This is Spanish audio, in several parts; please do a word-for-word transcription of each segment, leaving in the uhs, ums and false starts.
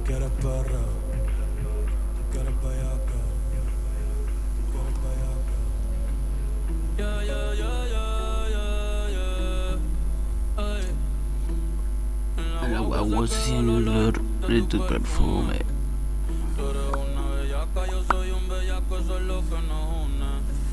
La guagua sin olor de tu perfume. Tú eres una bellaca, yo soy un bellaco, eso es lo que nos une.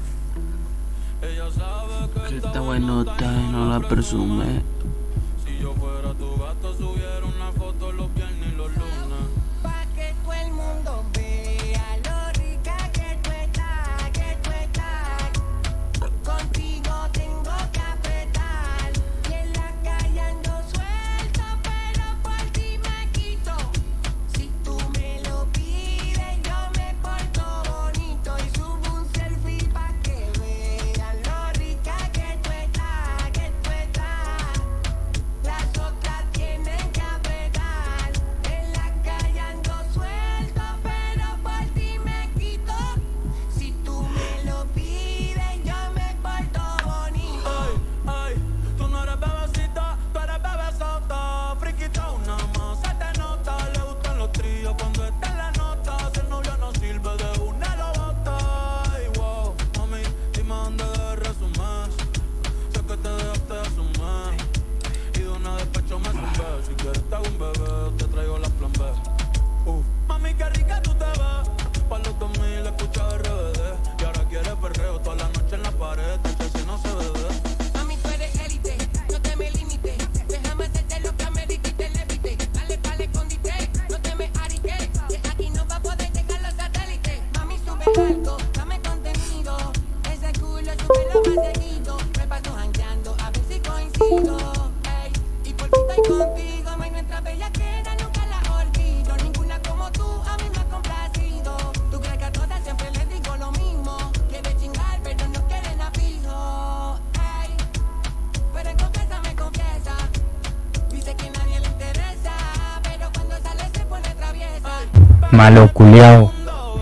Ella sabe que Está buenota y no la presume. si yo fuera tu gato, subiera una foto los viernes y los lunes. Pa' que todo el mundo vea lo rica que tú estás, que tú estás. Contigo tengo que apretar. Y en la calle ando suelto, pero por ti me quito. Si tú me lo pides, yo me porto bonito y subo un selfie pa' que vean lo rica que tú estás, que tú estás. Las otras tienen que apretar. En la calle ando suelto, pero por ti me quito. Si tú me lo pides, yo me porto bonito. Ay, ay, tú no eres bebecita, tú eres bebesota. Friquita una más, se te nota. Le gustan los tríos cuando está en la nota. Si el novio no sirve, de una lo bota. Ay, wow, mami, dime dónde de resumen. Sé que te dejaste de asumir. Y de una despecho me zumbé. Si quieres te hago un bebé, te traigo la plan B. Uh, mami, qué rica tú te ves. Pa' los dos mil escucha R B D. Y ahora quieres perreo toda la noche en la pared. Que si no se ve. Mami, tú eres élite, no te me limites. Déjame hacerte lo que amerita y te levite. Dale pa'l escondite, no te me ariques. Que aquí no va a poder llegar los satélites. Mami, sube alto, dame contenido. Ese culo sube lo más seguido. Me paso jangueando, a ver si coincido. Ey, y por ti estoy contigo. May nuestra bellaquera nunca la olvido. Ninguna como tú a mí me ha complacido. Tú crees que a todas siempre les digo lo mismo. Quiere chingar, pero no quieren a fijo. Ey, pero en confianza me confiesa. Dice que nadie le interesa, pero cuando sale se pone traviesa. Malo culiao.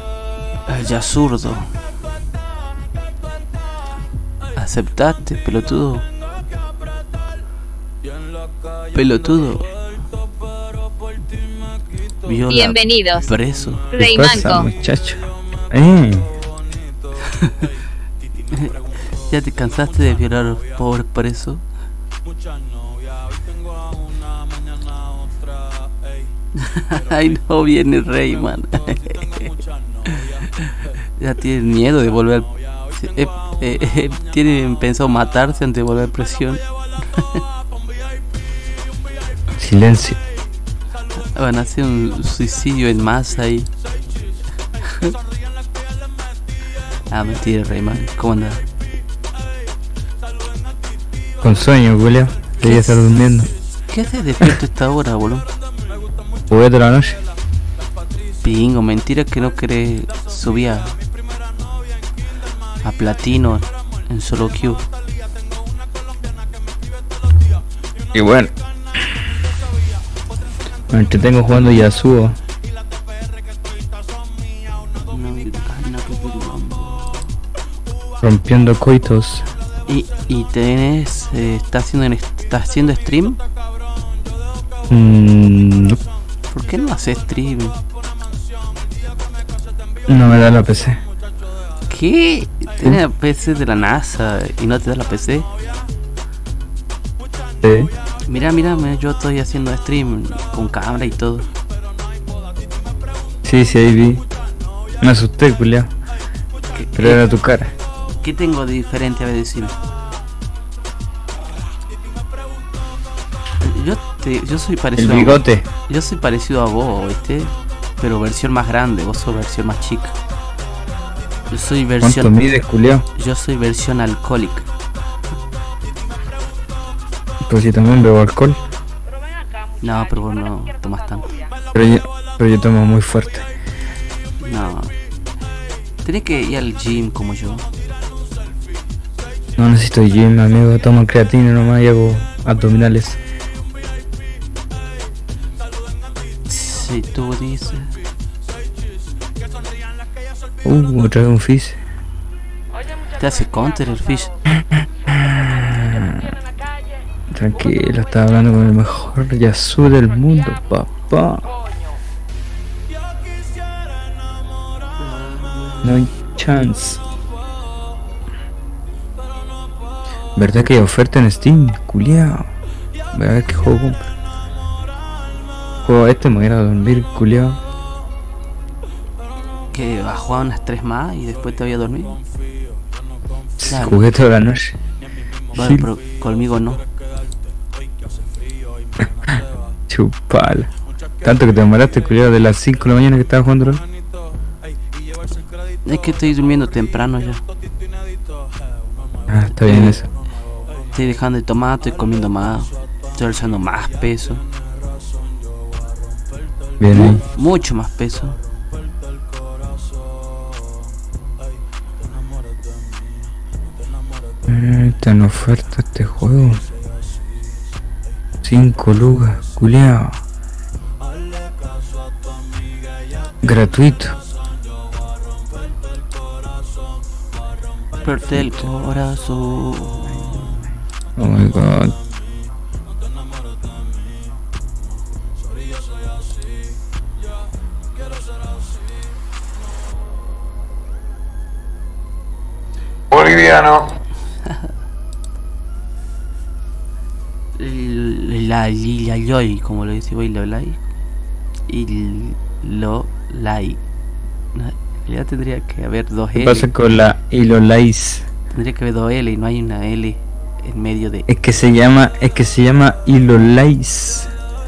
Ya zurdo. ¿Aceptaste, pelotudo? Pelotudo. Viola. Bienvenidos. Preso. Rey ¿Qué pasa, Manco. muchacho? Eh, ¿Ya te cansaste de violar a los pobres presos? Muchas novias, hoy tengo a una, mañana otra. Ey, Ay, no viene Rayman. tengo muchas novias. Ya tienen miedo de volver. Eh, eh, eh, tienen pensado matarse antes de volver a presión. silencio. Van a hacer un suicidio en masa ahí. Ah, mentira, Rayman. ¿Cómo andas? Con sueño, culiao. Debería estar durmiendo. ¿Qué haces despierto a esta hora, boludo? Jugué toda la noche. Pingo, mentira que no querés subir a, a platino en solo queue. Y bueno. Me entretengo jugando Yasuo. Rompiendo coitos. Y, y tenés, eh, ¿estás haciendo, en, ¿estás haciendo stream? Mm, no, ¿Por qué no haces stream? no me da la P C. ¿Qué? Tienes la P C de la NASA y no te da la P C. Sí. Mira, mira, mira, yo estoy haciendo stream con cámara y todo. Sí, sí, ahí vi. Me asusté, culiao. ¿Qué, Pero qué- era tu cara. ¿Qué tengo de diferente a ver decirme? Yo te, yo soy El parecido. A, bigote. yo soy parecido a vos, ¿viste? Pero versión más grande, vos sos versión más chica. Yo soy ¿Cuánto versión. mides, culiao? Yo soy versión alcohólica. Pues si también bebo alcohol. No, pero vos no tomas tanto. Pero yo, pero yo tomo muy fuerte. No. Tenés que ir al gym como yo. No necesito gym, amigo. Tomo creatina nomás y hago abdominales. Si tú dices. Uh, otra vez un fish. Te hace counter el fish. Tranquilo, estaba hablando con el mejor Yasuo del mundo, papá. No hay chance. ¿Verdad que hay oferta en Steam? Culeado. Voy a ver qué juego compro. Juego este, me voy a ir a dormir, culeado. Que vas a jugar unas tres más y después te voy a dormir. Claro. Jugué toda la noche. Bueno, pero conmigo no. Chupala. Tanto que te demoraste, culiado, de las cinco de la mañana que estabas jugando. ¿No? Es que estoy durmiendo temprano ya. Ah, está bien eso. Estoy dejando de tomar, estoy comiendo más. Estoy alzando más peso. Bien ahí. Mucho más peso. Eh, Está en oferta este juego. cinco lucas, culiao. Gratuito. Parte el corazón. Oh my god. Boliviano. La Lila Loy, como lo dice hoy, lo like. Y lo like. Ya tendría que haber dos ¿Qué L. pasa con la Ilolais? Tendría que haber dos L y no hay una L en medio de. Es que se llama, es que se llama Ilolais.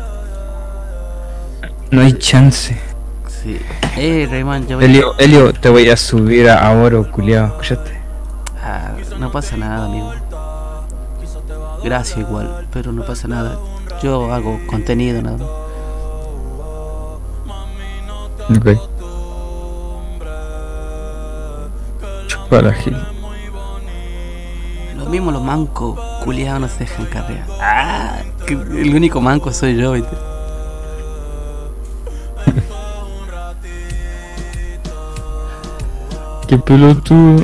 No hay chance. Sí. Eh, Rayman, ya voy. Elio, Elio, te voy a subir a, a oro, culiao. ¿Escuchaste? Ah, no pasa nada, amigo. Gracias igual, pero no pasa nada. Yo hago contenido nada más. Ok. Chupala, Gil. Lo mismo los mancos, culiados, no se dejan carrear. Ah, que el único manco soy yo, ¿viste? Qué pelotudo.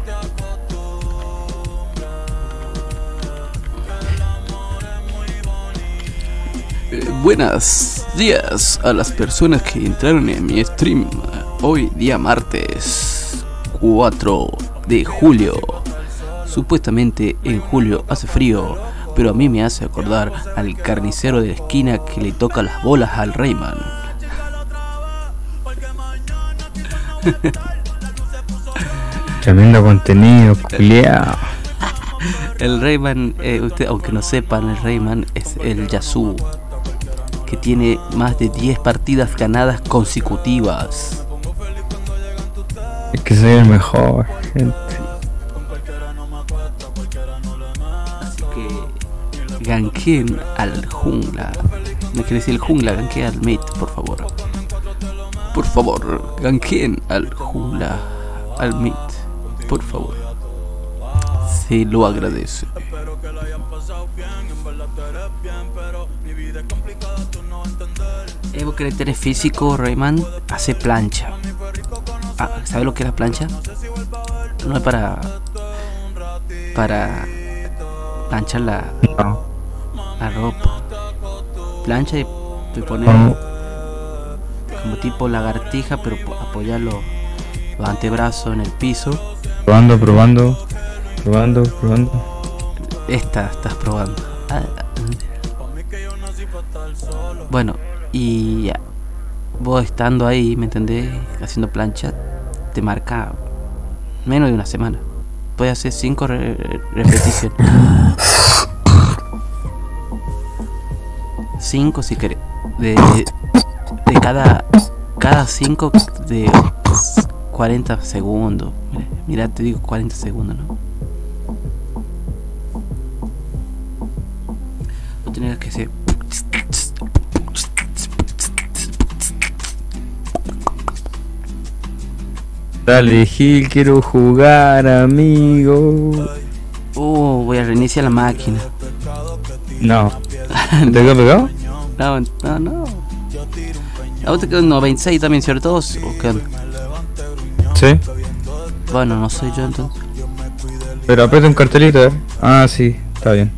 Eh, buenos días a las personas que entraron en mi stream hoy día martes cuatro de julio. Supuestamente en julio hace frío, pero a mí me hace acordar al carnicero de la esquina que le toca las bolas al Rayman. Tremendo contenido, culiao. El Rayman, eh, usted, aunque no sepan, el Rayman es el Yasuo, que tiene más de diez partidas ganadas consecutivas. Es que soy el mejor, gente. Así que ganqueen al jungla. No quiere decir el jungla, ganqueen al mid, por favor. Por favor, ganqueen al jungla, al mid, por favor. Se lo agradece. Evo carácter físico, Rayman hace plancha. Ah, ¿sabe lo que es la plancha? No es para para planchar la, No. la ropa. Plancha y te poner No. como tipo lagartija, pero po- apoyar los, los antebrazos en el piso. Probando, probando. Probando, probando. Esta estás probando. Ah, Bueno, y ya. Vos estando ahí, ¿me entendés? Haciendo plancha, te marca menos de una semana. Puedes hacer cinco re- repeticiones. Cinco si querés. De, de cada cada cinco de cuarenta segundos. Mira, te digo cuarenta segundos, ¿no? No tendrías que ser. Dale, Gil, quiero jugar, amigo. Uh, voy a reiniciar la máquina. No. ¿Te quedó pegado? No, no, no. ¿A vos te quedó noventa y seis también, cierto? ¿O qué onda? Sí. Bueno, no soy yo entonces. Pero aprieta un cartelito, ¿eh? Ah, sí, está bien.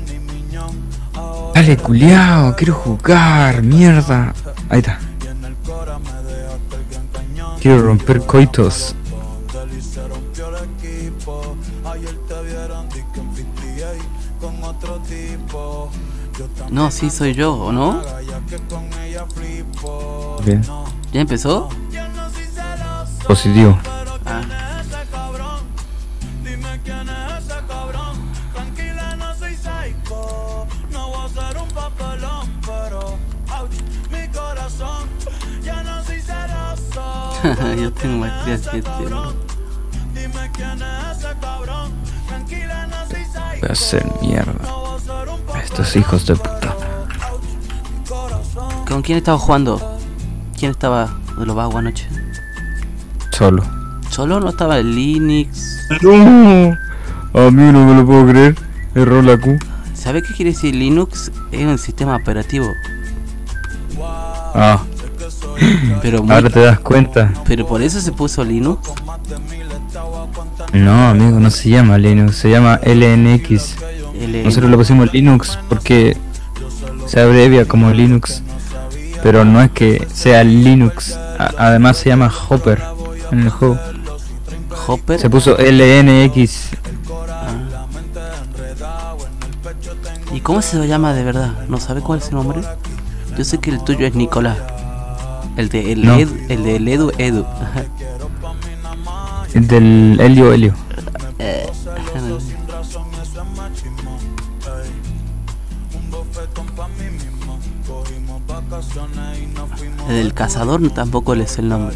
Dale, culiao, quiero jugar, mierda. Ahí está. Quiero romper coitos. No, sí soy yo, ¿o no? Bien. ¿Ya empezó? Positivo. Ah, yo tengo maestría siete. Voy a hacer mierda a estos hijos de puta. ¿Con quién estaba jugando? ¿Quién estaba de los vagos anoche? Solo. ¿Solo no estaba el Linux? No. A mí no me lo puedo creer. Error la Q. ¿Sabe qué quiere decir Linux? Es un sistema operativo. Ah, Pero muy, ahora te das cuenta. pero por eso se puso Linux. No, amigo, no se llama Linux, se llama L N X. El- Nosotros le pusimos Linux porque se abrevia como Linux, pero no es que sea Linux. A- además se llama Hopper en el juego. Hopper. Se puso L N X. ¿Y cómo se llama de verdad? ¿No sabe cuál es su nombre? Yo sé que el tuyo es Nicolás. El de el, No. Edu, el del Edu Edu. Del Helio Helio. El del cazador tampoco le sé el nombre.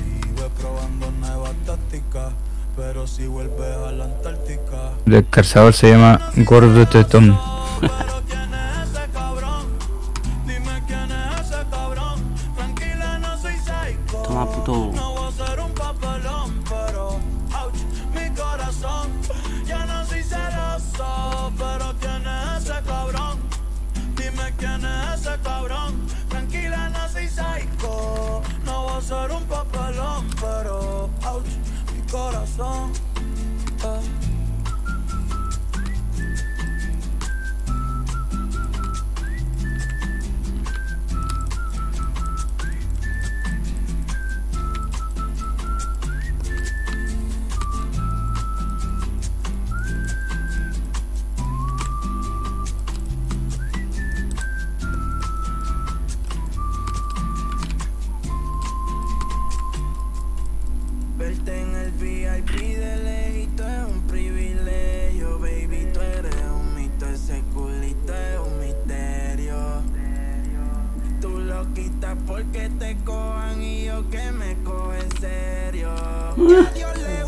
El cazador se llama Gordo Tetón. Toma puto. Corazón, eh. Verte en el V I P de lejito es un privilegio, baby, tú eres un mito, ese culito es un misterio. Tú lo quitas porque te cojan y yo que me cojo en serio. Ya Dios le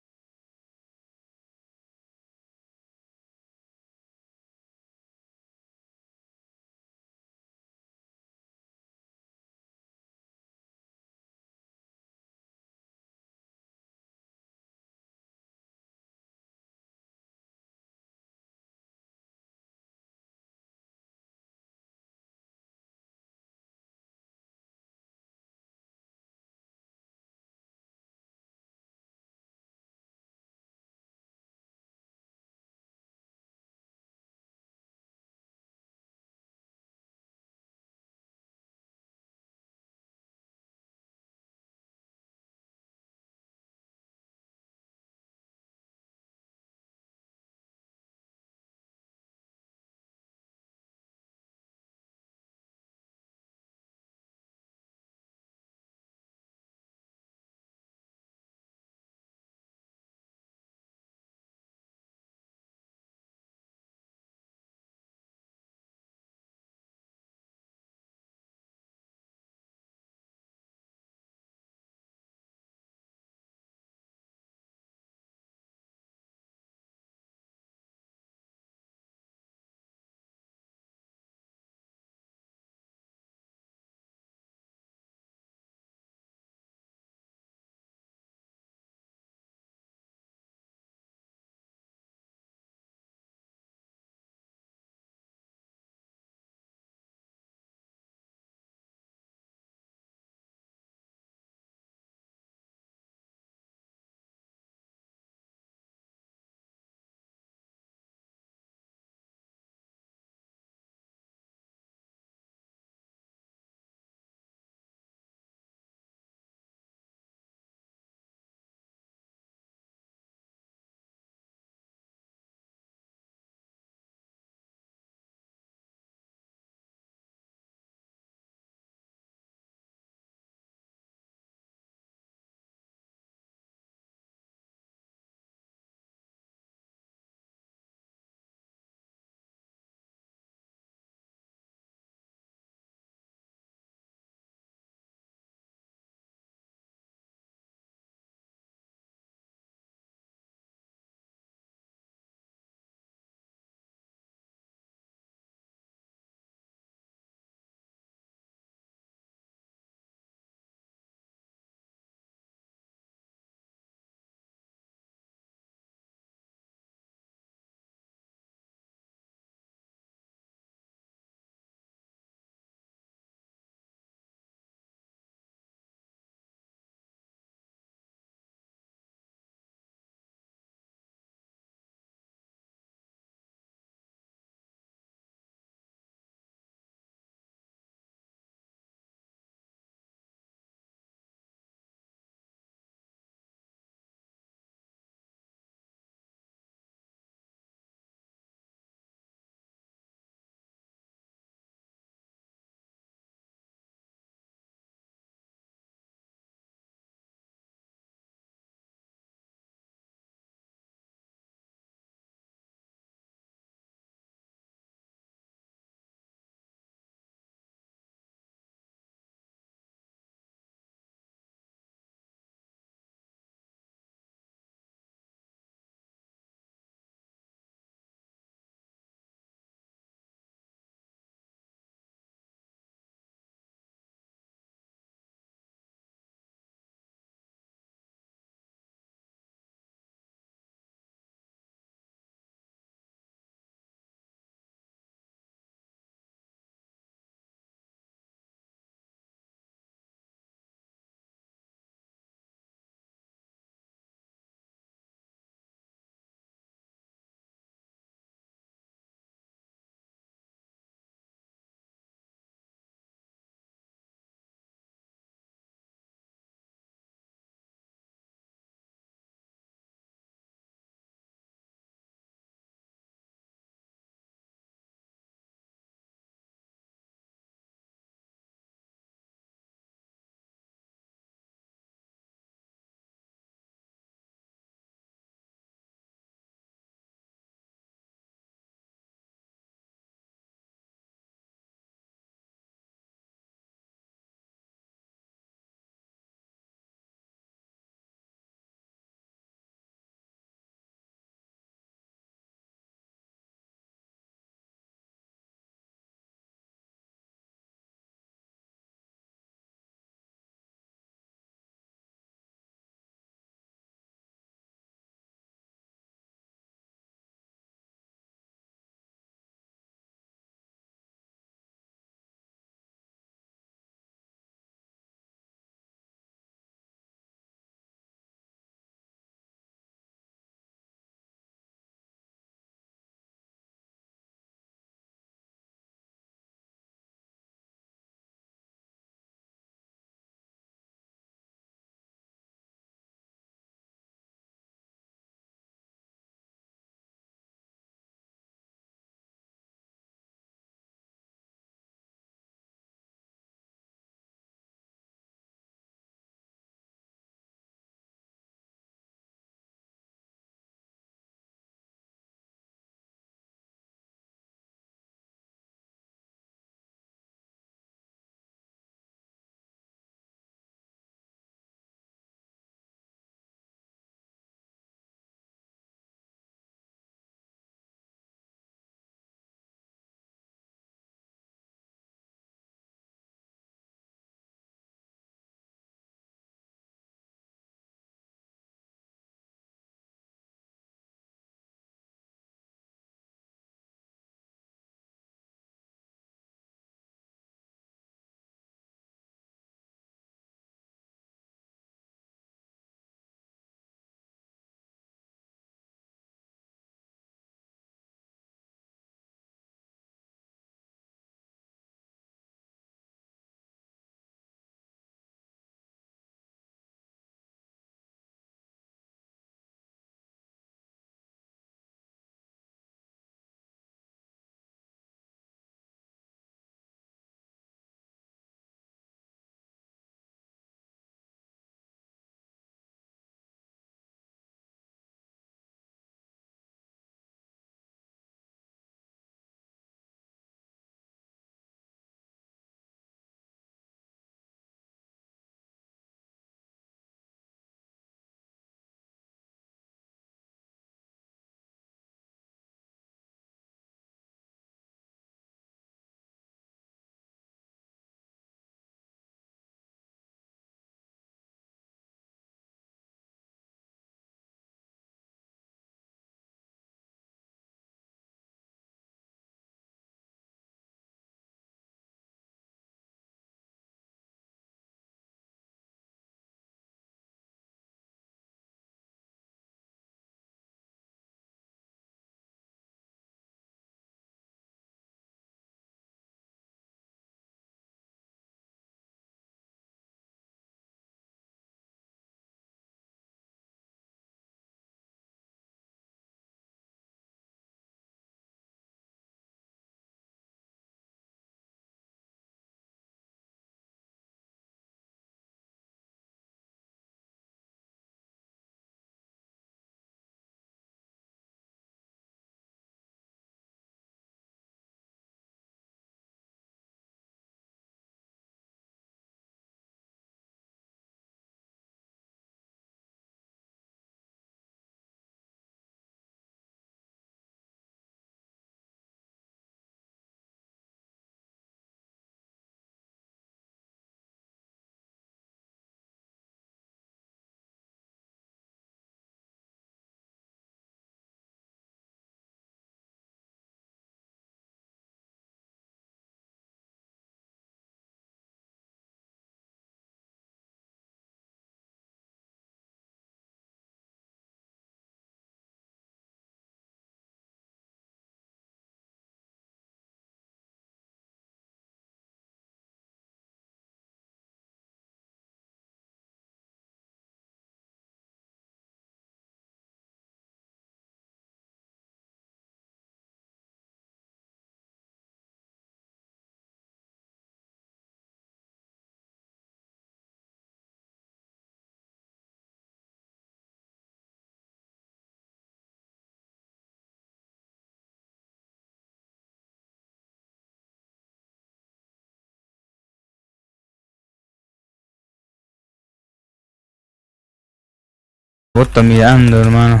Vos estás mirando, hermano.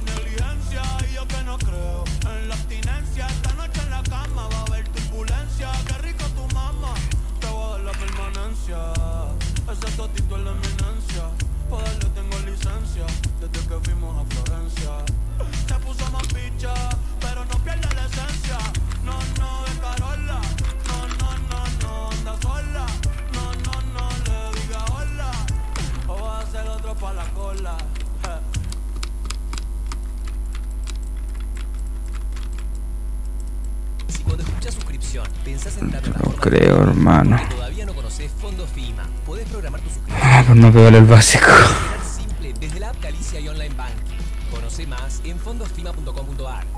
Si cuando escuchas suscripción pensás en la No plataforma creo, hermano. que todavía no conoces Fondo FIMA, podés programar tu suscripción Ah, pues no veo el básico. de manera simple desde la app Galicia y Online Banking. Conoce más en fondosfima punto com punto a r.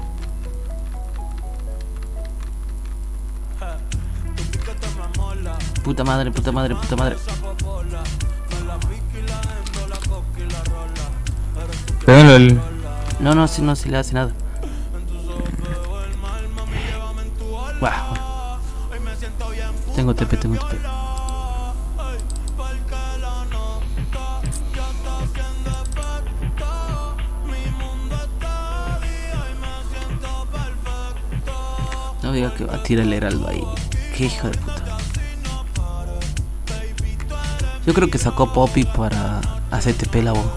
Puta madre, puta madre, puta madre. Pégale el... No, no, si no se le hace nada. Wow. Tengo T P, tengo T P. No diga que va a tirar el heraldo ahí. Qué hijo de puta. Yo creo que sacó Poppy para hacer T P la voz.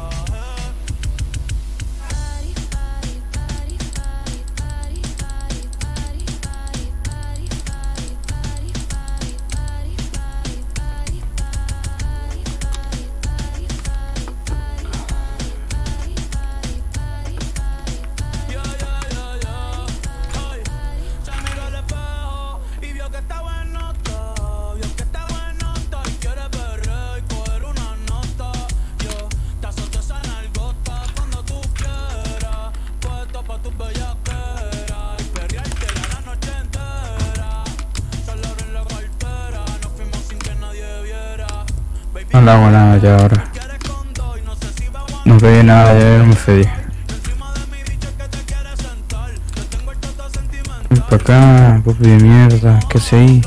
No le hago nada ya ahora. No pegué nada, ya no me fedí. Ven pa' acá, papi de mierda, ¿qué hace ahí?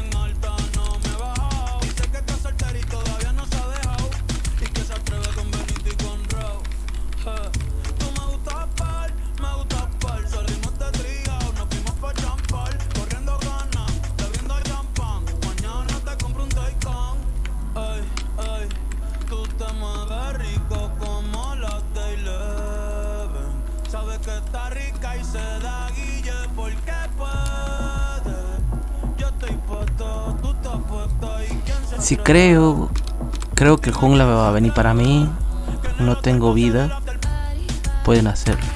Si creo, creo que el jungla va a venir para mí. No tengo vida. Pueden hacerlo.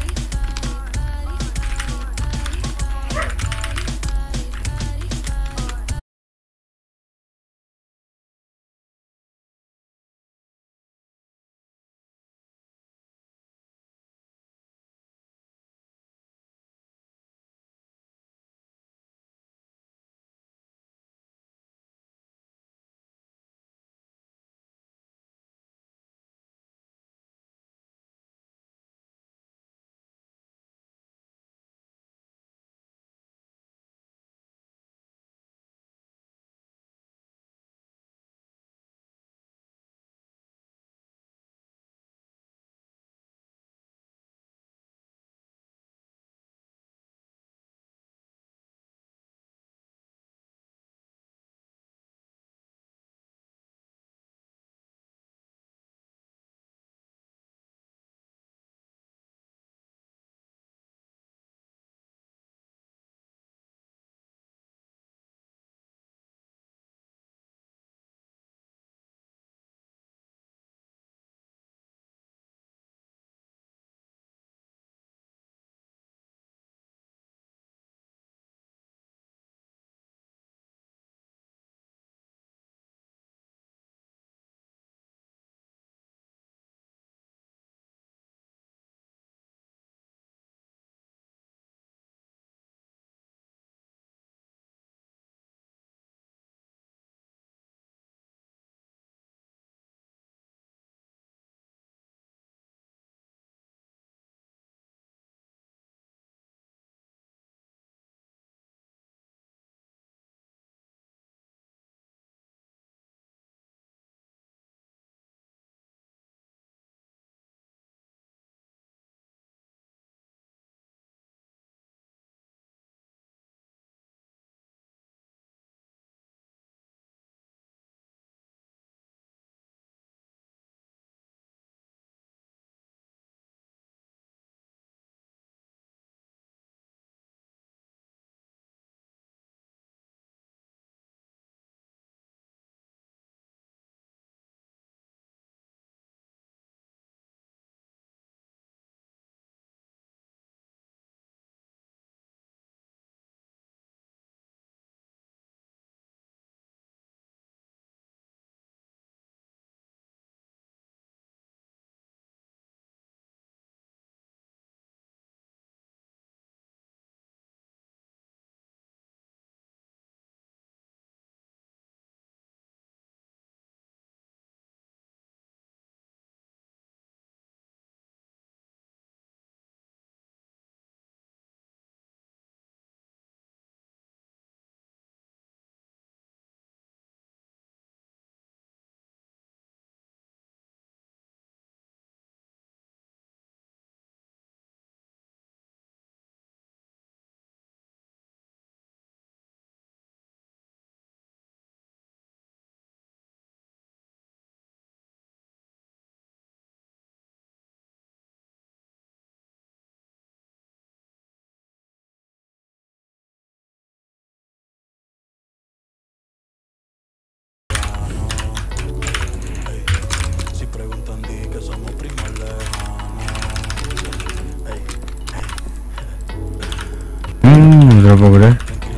lo puedo creer.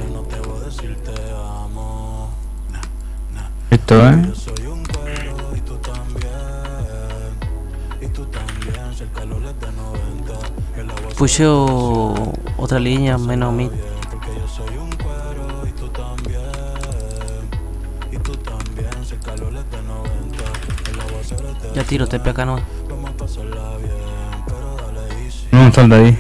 Esto, ¿eh? Pusheo otra línea menos mid. Ya tiro T P acá no. No, salta ahí.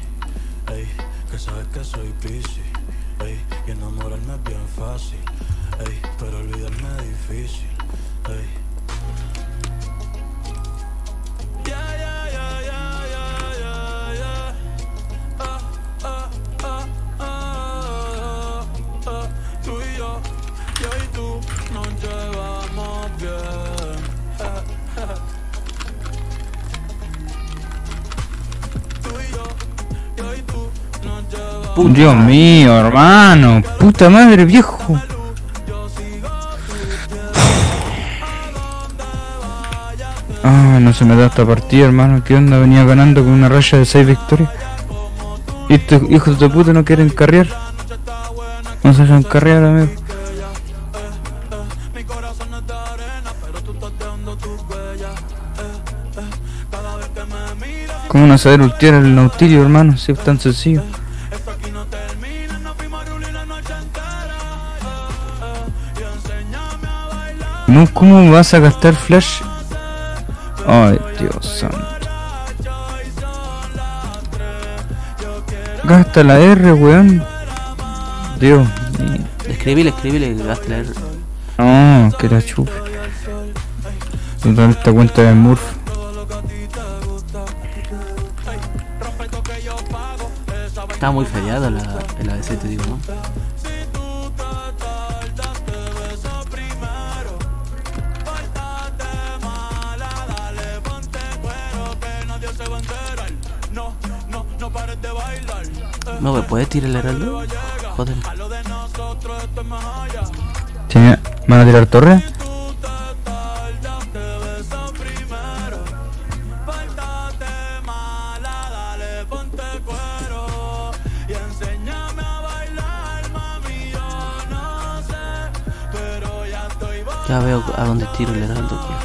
Tú y yo, yo y tú nos llevamos bien. Tú y yo, yo y tú nos llevamos. Dios mío, hermano. Puta madre, viejo. Ah, no se me da esta partida, hermano. ¿Qué onda? Venía ganando con una raya de seis victorias. Y estos hijos de puta no quieren carrear. No se hayan carrear, amigo. Mi corazón no es de arena, pero tú estás dejando tus huellas. Eh, eh, cada vez que me miras, ¿Cómo no saber ultiar el Nautilio, hermano? Si es tan sencillo. esto aquí no termina, nos fuimos a rulir la noche entera. Eh, eh, y enséñame a bailar. No, ¿cómo vas a gastar flash? Ay, Dios santo. Gasta la R, weón. Dios mío. Escribile, escribile, gaste la R. No, que la chupe. Total, esta cuenta de Murph. Está muy feriado la, el A D C, te digo, ¿no? No, no, no pares de bailar. Eh, No, ¿me puedes tirar el heraldo? Joder. a lo de nosotros esto es más allá. ¿Tiene- ¿Van a tirar torre? Y enséñame a bailar, mami, yo no sé, pero ya estoy Ya veo a dónde tiro el heraldo. Pues.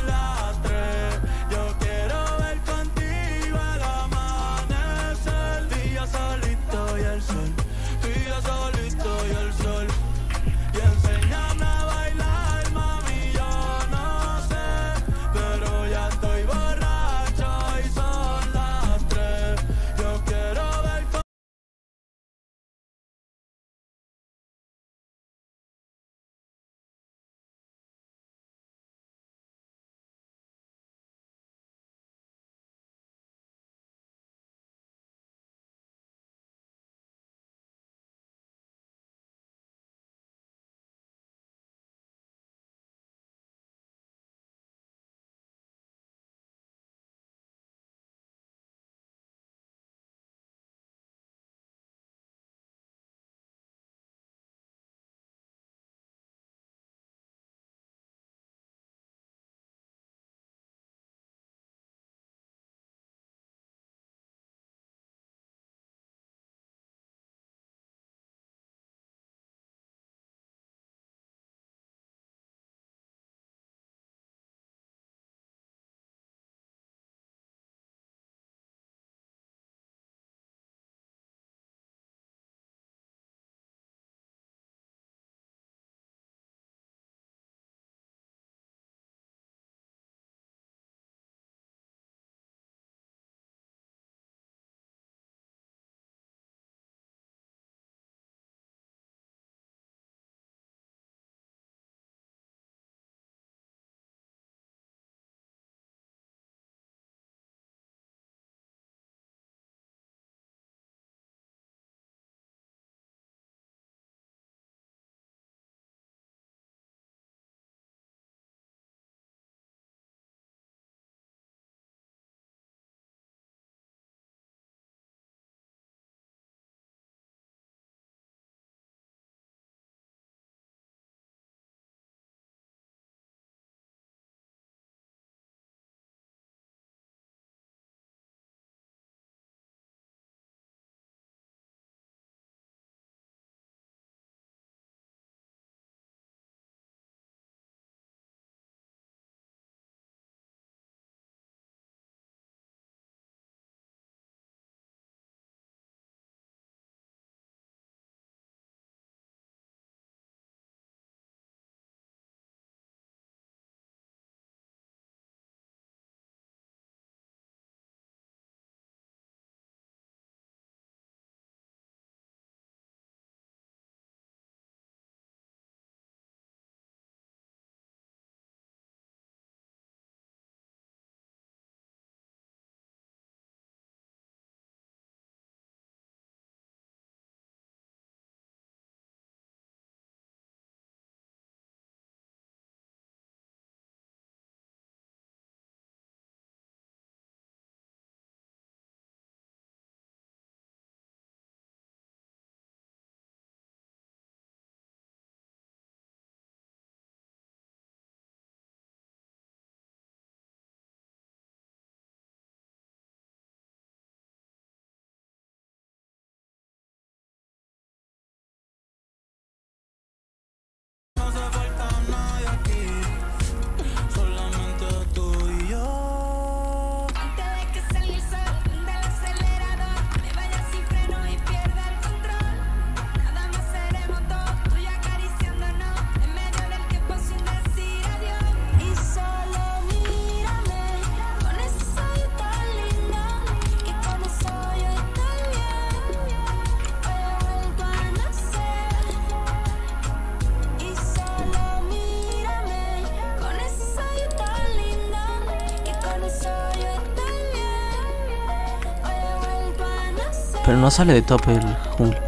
Pero no sale de top el jungla.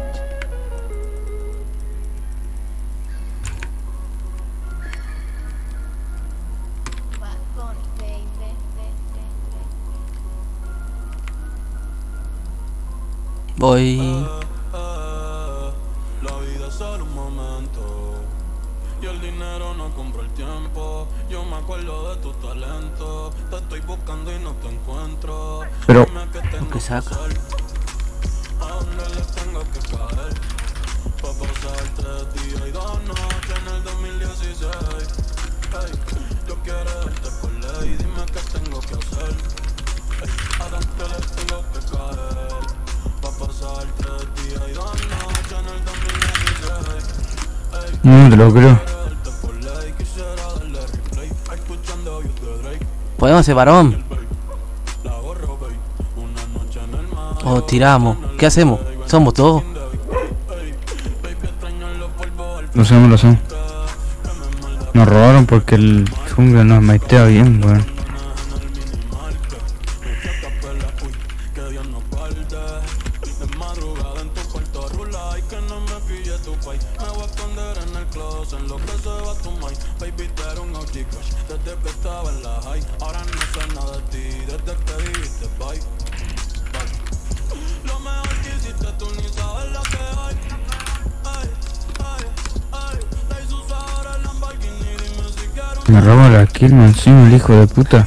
Voy. La vida es solo un momento y el dinero no compra el tiempo. Yo me acuerdo de tu talento. Te estoy buscando y no te encuentro. Pero Dime qué tengo ¿Qué saca? que hacer, a dónde le tengo que caer. Pa' pasar tres días y dos noches en el dos mil dieciséis. Hey, yo quiero darte por ley. Dime qué tengo que hacer. Hey, a dónde le tengo que caer. Pa' pasar tres días y dos noches en el dos mil dieciséis. Hey, no te lo creo. darte por ley. Quisiera darle replay. Escuchando yo de Drake. Podemos ser varón. La gorro, babe. Una noche en el mar. O tiramos. ¿Qué hacemos? Somos todos. Lo hacemos, lo hacemos. Nos robaron porque el jungla nos maitea bien, weón. Que Dios nos guarde. De madrugada en tu cuarto rula y que no me pille tu pay. Me voy a esconder en el closet en lo que se va tu mind. Baby, tú eres un O G crush desde que estaba en la high. Ahora no sé nada de ti desde que dijiste bye. Bye. Lo mejor que hiciste tú ni sabes lo que hay. Ay, ay, ay. La hizo usar el Lamborghini. Dime si quiero un Me roba la kill, man, encima el hijo de puta.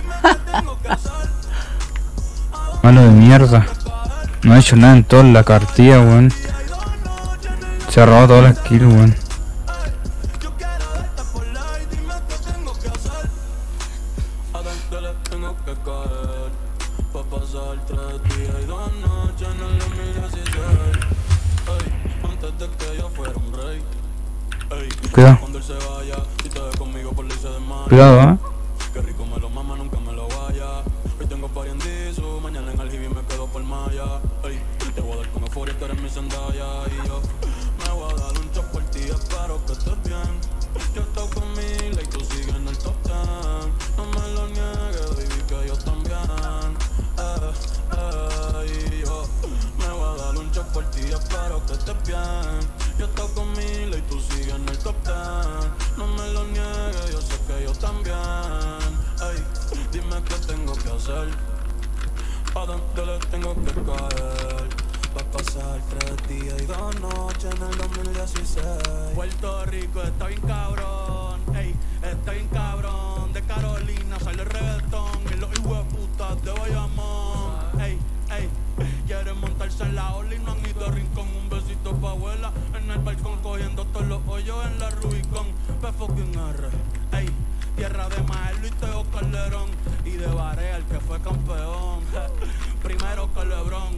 Malo de mierda. No ha hecho nada en toda la cartilla, weón. Se ha robado todas las kills, weón. Yo quiero darte por ley, dime qué tengo que hacer. A dónde le tengo que caer. Pa' pasar tres días y dos noches en el dos mil dieciséis. Ey, antes de que yo fuera un rey. Ey, Cuidado. cuando él se vaya, si te ve conmigo por ley se desmaya. Cuidado, eh. Qué rico me lo mama, nunca me lo vaya. Hoy tengo party en Disu, mañana en Aljibi me quedo por Maya. Ey, te voy a dar con euforia, tú eres mi Zendaya. Y yo me voy a dar un shot por ti, espero que estés bien. Yo estoy con Mila y tú sigues en el top ten. No me lo niegues, baby, que yo también. Eh, eh, y yo me voy a dar un shot por ti, espero que estés bien. Yo estoy con Mila y tú sigues en el top ten. No me lo niegues, yo sé que yo también. Ey, dime qué tengo que hacer. ¿A dónde le tengo que caer? Va a pasar tres días y dos noches en el dos mil dieciséis. Puerto Rico está bien cabrón. Ey, está bien cabrón. De Carolina sale el reggaetón y los hijueputas de Bayamón. Ey, ey, quieren montarse en la ola y no han ido a rincón. Un besito pa' abuela en el balcón cogiendo todos los hoyos en la Rubicon. P fucking R, ey, tierra de Maelo y Teo Calderón. Y de Barea el que fue campeón. Primero que Lebron.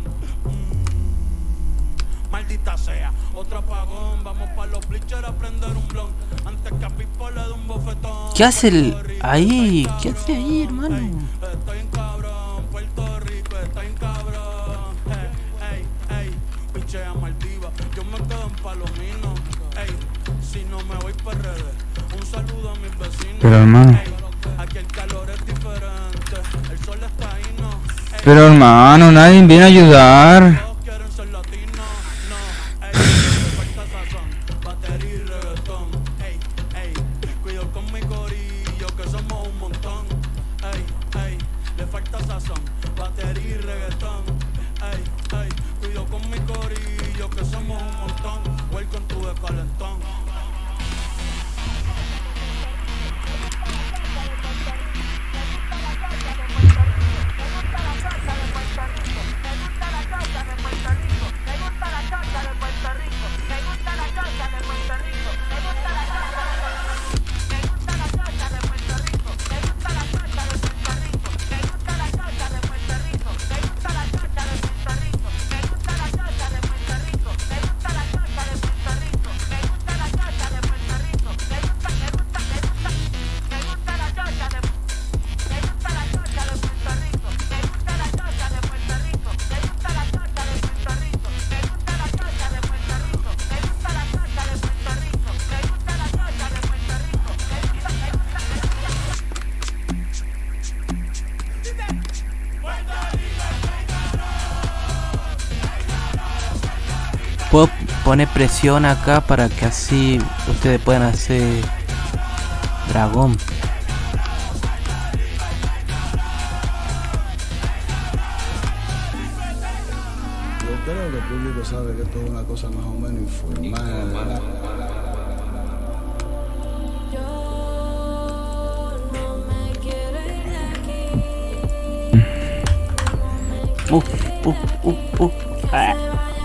Mm, maldita sea, otro apagón. Vamos pa' los bleachers a prender un blon. Antes que a Pipo le dé un bofetón. ¿Qué hace el ahí? ¿Qué hace ahí, hermano? Estoy en cabrón, Puerto Rico está en cabrón. Ey, ey, ey, pichea Maldiva, yo me quedo en Palomino. Ey, si no me voy pa' redes, un saludo a mis vecinos. Pero hermano. Ey, aquí el calor es diferente, el sol está ahí, no. Ey, Pero hermano, nadie viene a ayudar. todos quieren ser latinos, no. Ey, me falta sazón, batería y reggaetón. Ey, ey, cuido con mi corillo que somos un montón. Ey, ey, le falta sazón, batería y reggaetón. Ey, ey, cuido con mi corillo que somos un montón. Welcome to the calentón. poner presión acá para que así ustedes puedan hacer dragón. Yo creo que el público sabe que esto es una cosa más o menos informal, ¿verdad? Uh, uh, uh, uh. Ah.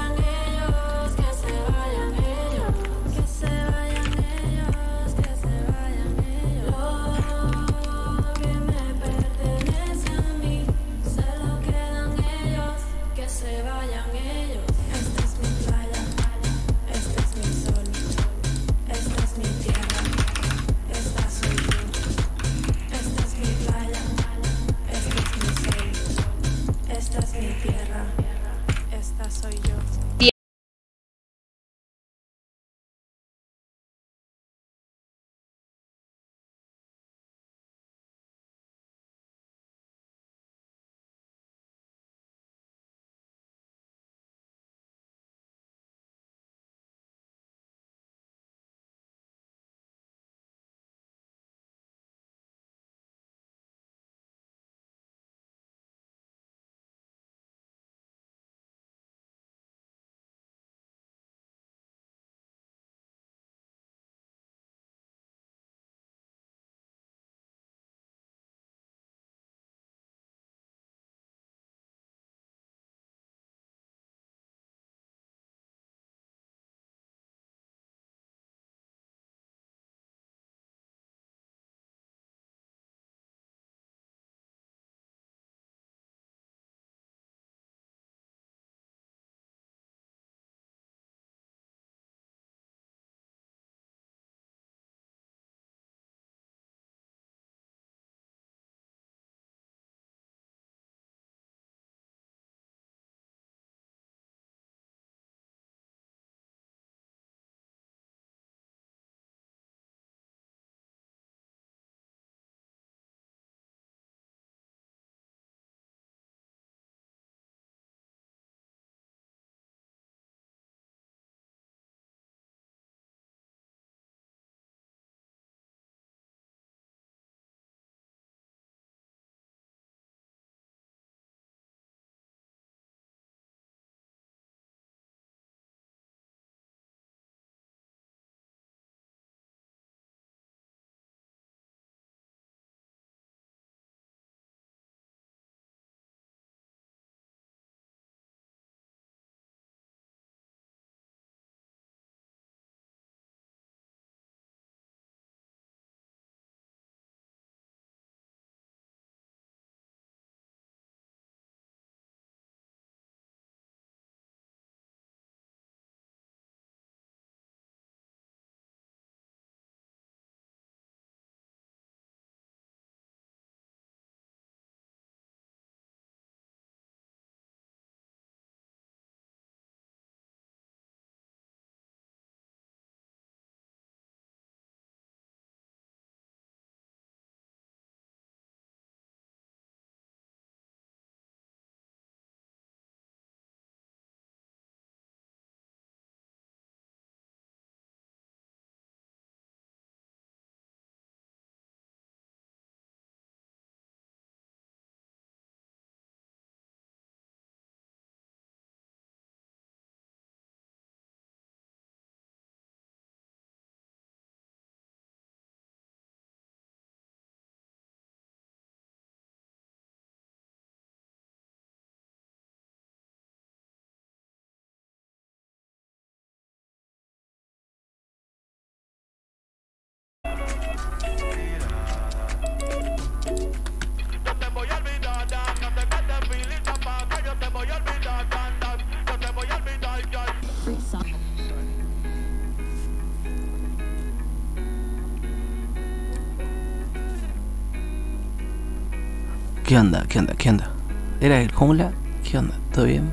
¿Qué onda? ¿Qué onda? ¿Qué onda? ¿Era el Jungla? ¿Qué onda? ¿Todo bien?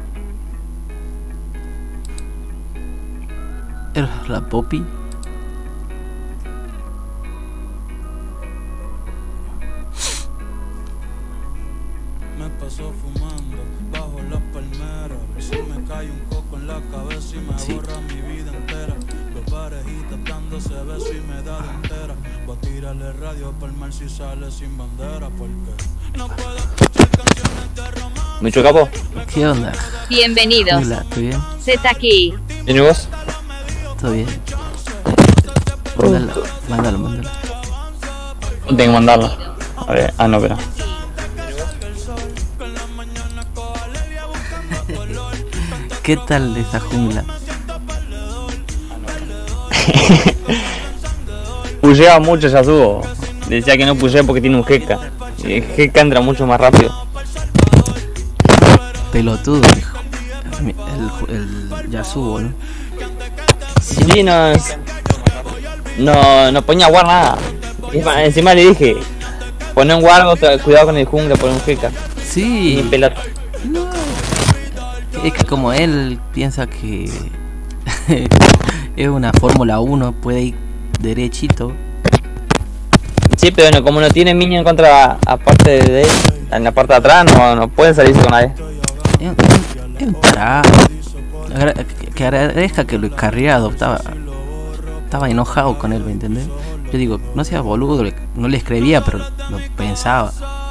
¿Era la Poppy? Me paso fumando bajo las palmeras. Si me cae un coco en la cabeza y me Sí. borra mi vida entera. Dos parejitas dándose besos y me da de entera. Voy a tirarle radio para el mar si sale sin bandera. Porque no puedo escuchar canciones de romance. ¿Mucho capo? ¿Qué onda? Bienvenidos. Hola, ¿todo bien? Z aquí. ¿Y vos? ¿Todo bien? Mándalo, mándalo, mándalo. Tengo que mandarlo. A ver, ah, no, pero. ¿Qué tal esa jungla? Pusheaba mucho Yasuo. Decía que no pushea porque tiene un Gekka. Y el Gekka entra mucho más rápido. Pelotudo, dijo. El, el, el Yasuo, ¿no? Sí, no. No, no ponía guard nada. Encima, encima le dije: poné un guard, otra- cuidado con el jungla, poné un Gekka. Sí. Y pelota. No. Es que como él piensa que es una Fórmula uno, puede ir derechito. Sí, pero no, como no tiene minion contra, aparte de él, en la parte de atrás, no, no pueden salirse con nadie. Es un, es un tarado. Agra- que- Que agradezca que lo he carreado. Estaba, estaba enojado con él, ¿me entendés? Yo digo, no seas boludo, le- no le escribía, pero lo pensaba.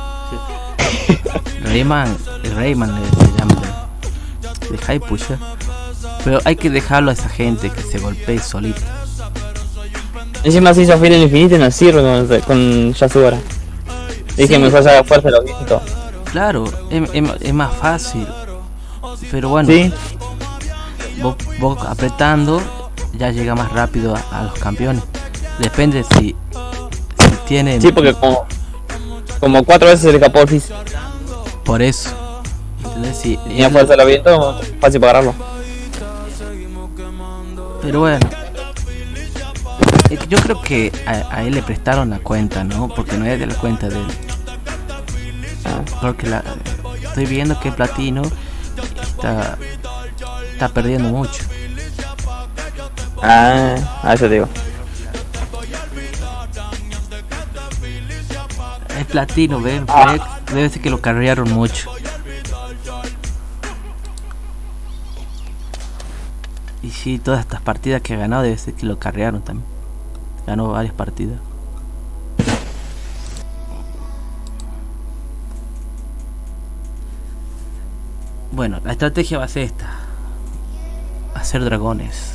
Rayman, el Rayman le, le llaman. Deja de pushar. Pero hay que dejarlo a esa gente que se golpee solito. Encima se hizo fiel al infinito y no sirve con, con Yasuo ahora. Dije, Sí. mejor se haga fuerza los vientos. Claro, es, es- es más fácil. Pero bueno, Sí, vos, vos apretando ya llega más rápido a, a los campeones. Depende si, si tienen. sí, porque como, como cuatro veces se le escapó el Fizz. Por eso. ¿Entendés? Si Tenía él- fuerza de los vientos, fácil para agarrarlo. Pero bueno. Es que yo creo que a, a él le prestaron la cuenta, ¿no? Porque no es de la cuenta de él. Porque la, estoy viendo que Platino está, está perdiendo mucho. Ah, a eso te digo. Es Platino, ven, Ah. Flex, debe ser que lo carrearon mucho. Y sí, todas estas partidas que ha ganado debe ser que lo carrearon también. Ganó varias partidas. Bueno, la estrategia va a ser esta. Hacer dragones.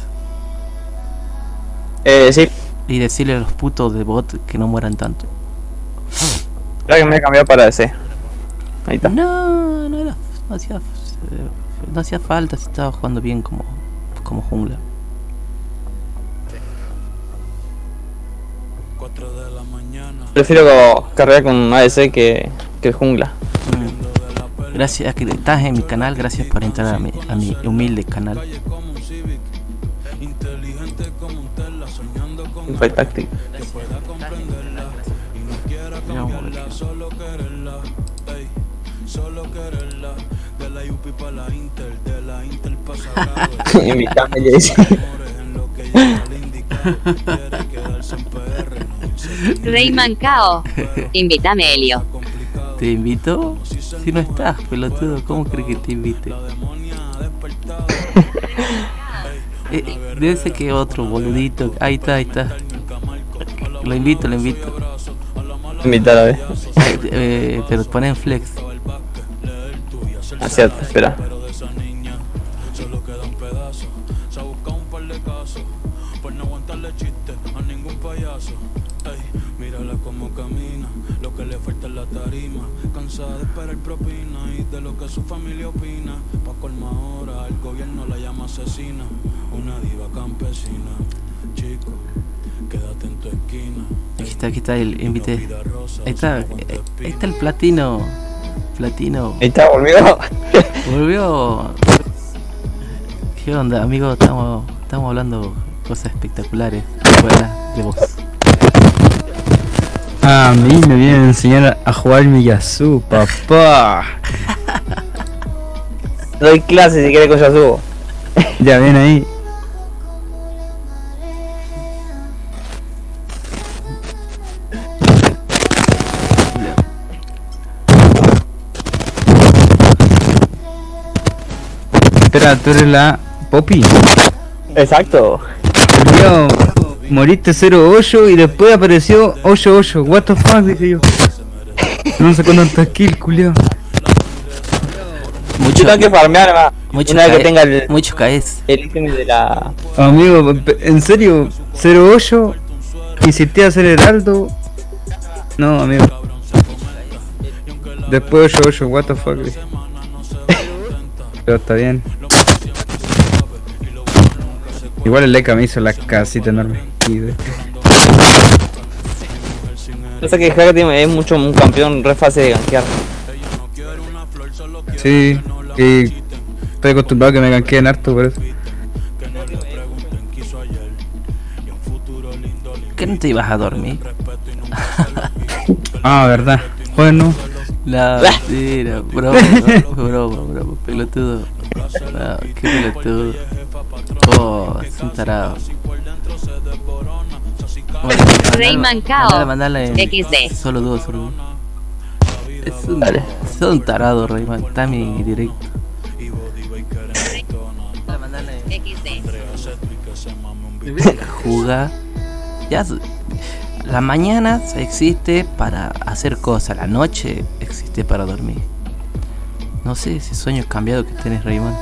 Eh, sí, Y decirle a los putos de bot que no mueran tanto. creo que me he cambiado para D C. Ahí está. No, no era, no hacía, no hacía falta si estaba jugando bien como, como jungla. cuatro de la mañana. Prefiero cargar con A D C que, que el jungla. Mm. Gracias a que estás en mi canal, gracias por entrar a mi, a mi humilde canal. Como un Civic, inteligente como un Tesla, soñando con Un Fight Tactic. que pueda comprenderla y no quiera cambiarla, solo quererla, ey, solo quererla. De la U P I para la Intel, de la Intel para Sagrado. Invítame, ya dice. Amores en lo que ella le indica, quiere quedarse en P R, no irse Rayman Kao. Invítame, Helio. complicado. ¿Te invito? Si no estás, pelotudo, ¿cómo crees que te invite? La demonia ha despertado. Eh, eh, debe ser que otro boludito. Ahí está, ahí está. Lo invito, lo invito. Invitar a ver. Eh, eh, pero ponen flex. Ah, cierto, espera. Pero de esa niña solo queda un pedazo. Se ha buscado un par de casos por no aguantarle chiste a ningún payaso. Ey, mírala como camina, lo que le falta es la tarima. Cansada de esperar propina y de lo que su familia opina. Pa' colmar ahora, el gobierno la llama asesina. Una diva campesina. Chico, quédate en tu esquina. Aquí está, aquí está el invite. Ahí está, eh, ahí está el platino. Platino. Ahí está, volvió. Volvió. ¿Qué onda, amigo? Estamos, estamos hablando cosas espectaculares. Buenas de vos. A mí me vienen a enseñar a jugar mi Yasuo, papá. Doy clases si quieres con Yasuo. Ya ven ahí. Espera, ¿tú eres la Poppy? Exacto. Culiao, moriste cero ocho y después apareció ocho ocho. What the fuck, dije yo. No sé cuánto tantas kills, culiao. Mucho, Yo tengo que farmear más. mucho Una vez que cae- tenga el, mucho caes. el ítem de la... Amigo, en serio, cero ocho. Insistí a hacer heraldo. No, amigo. Después ocho ocho, what the fuck, dije. Pero está bien. Igual el Leica me hizo la casita enorme. Y de- No sé que Hacker tiene- es mucho un campeón re fácil de gankear. Sí, y estoy acostumbrado a que me ganqueen harto por eso. ¿Qué no te ibas a dormir? Ah, verdad. Bueno, La mentira, broma, broma, broma, pelotudo. No, qué pelotudo. Oh, es un tarado. Bueno, Rayman Kao, mandala, mandala en equis de. Solo dúo, solo dúo. Es un, es un tarado, Rayman. Está mi directo. equis de. En vez de jugar, ya s- la mañana existe para hacer cosas, la noche existe para dormir. No sé ese sueño cambiado que tienes, Rayman.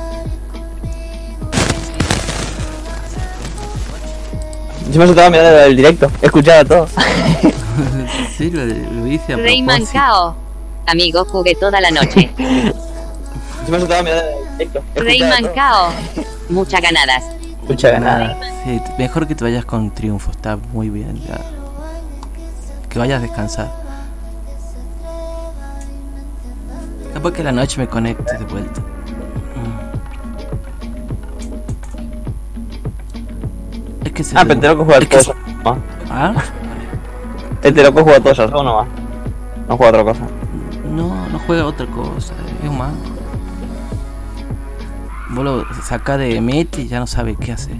Yo me estaba mirando el directo, escuchaba todo. Sí, lo, lo hice a Rayman propósito. Kao. Amigo, jugué toda la noche. Yo me estaba mirando el directo, escuchaba Rayman todo. Kao. Muchas ganadas. Mucha ganada. Sí, t- mejor que te vayas con triunfo, está muy bien ya. Que vayas a descansar. Capaz que la noche me conecte de vuelta. Mm. Es que se Ah, pero te loco juega es que todo se- ya nomás. ¿Ah? Este loco juega todo ya solo nomás. No juega otra cosa. No, no juega otra cosa, es un manco. Vos lo sacás de meta y ya no sabe qué hacer.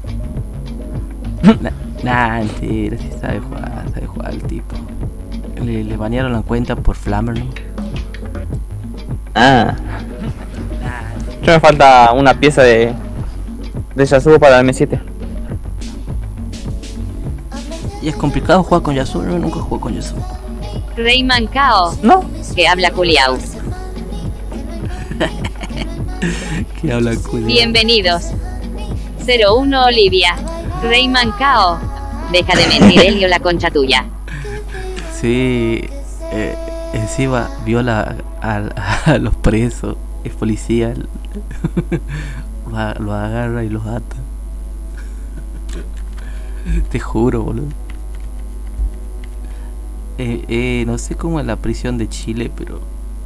Na- Nah, mentira, sí sabe jugar, sabe jugar el tipo. Le, le banearon la cuenta por Flammer. Ah. Yo me falta una pieza de... de Yasuo para el M siete. Y es complicado jugar con Yasuo, yo nunca juego con Yasuo. Rayman Kao. No. Que habla Juliao. ¿Qué habla culo? Bienvenidos. cero uno Olivia. Rayman Kao. Deja de mentir, Elio, la concha tuya. Sí, eh, encima viola a, a, a los presos, es policía, lo, a- lo agarra y los ata. Te juro, boludo. Eh, eh, no sé cómo es la prisión de Chile, pero...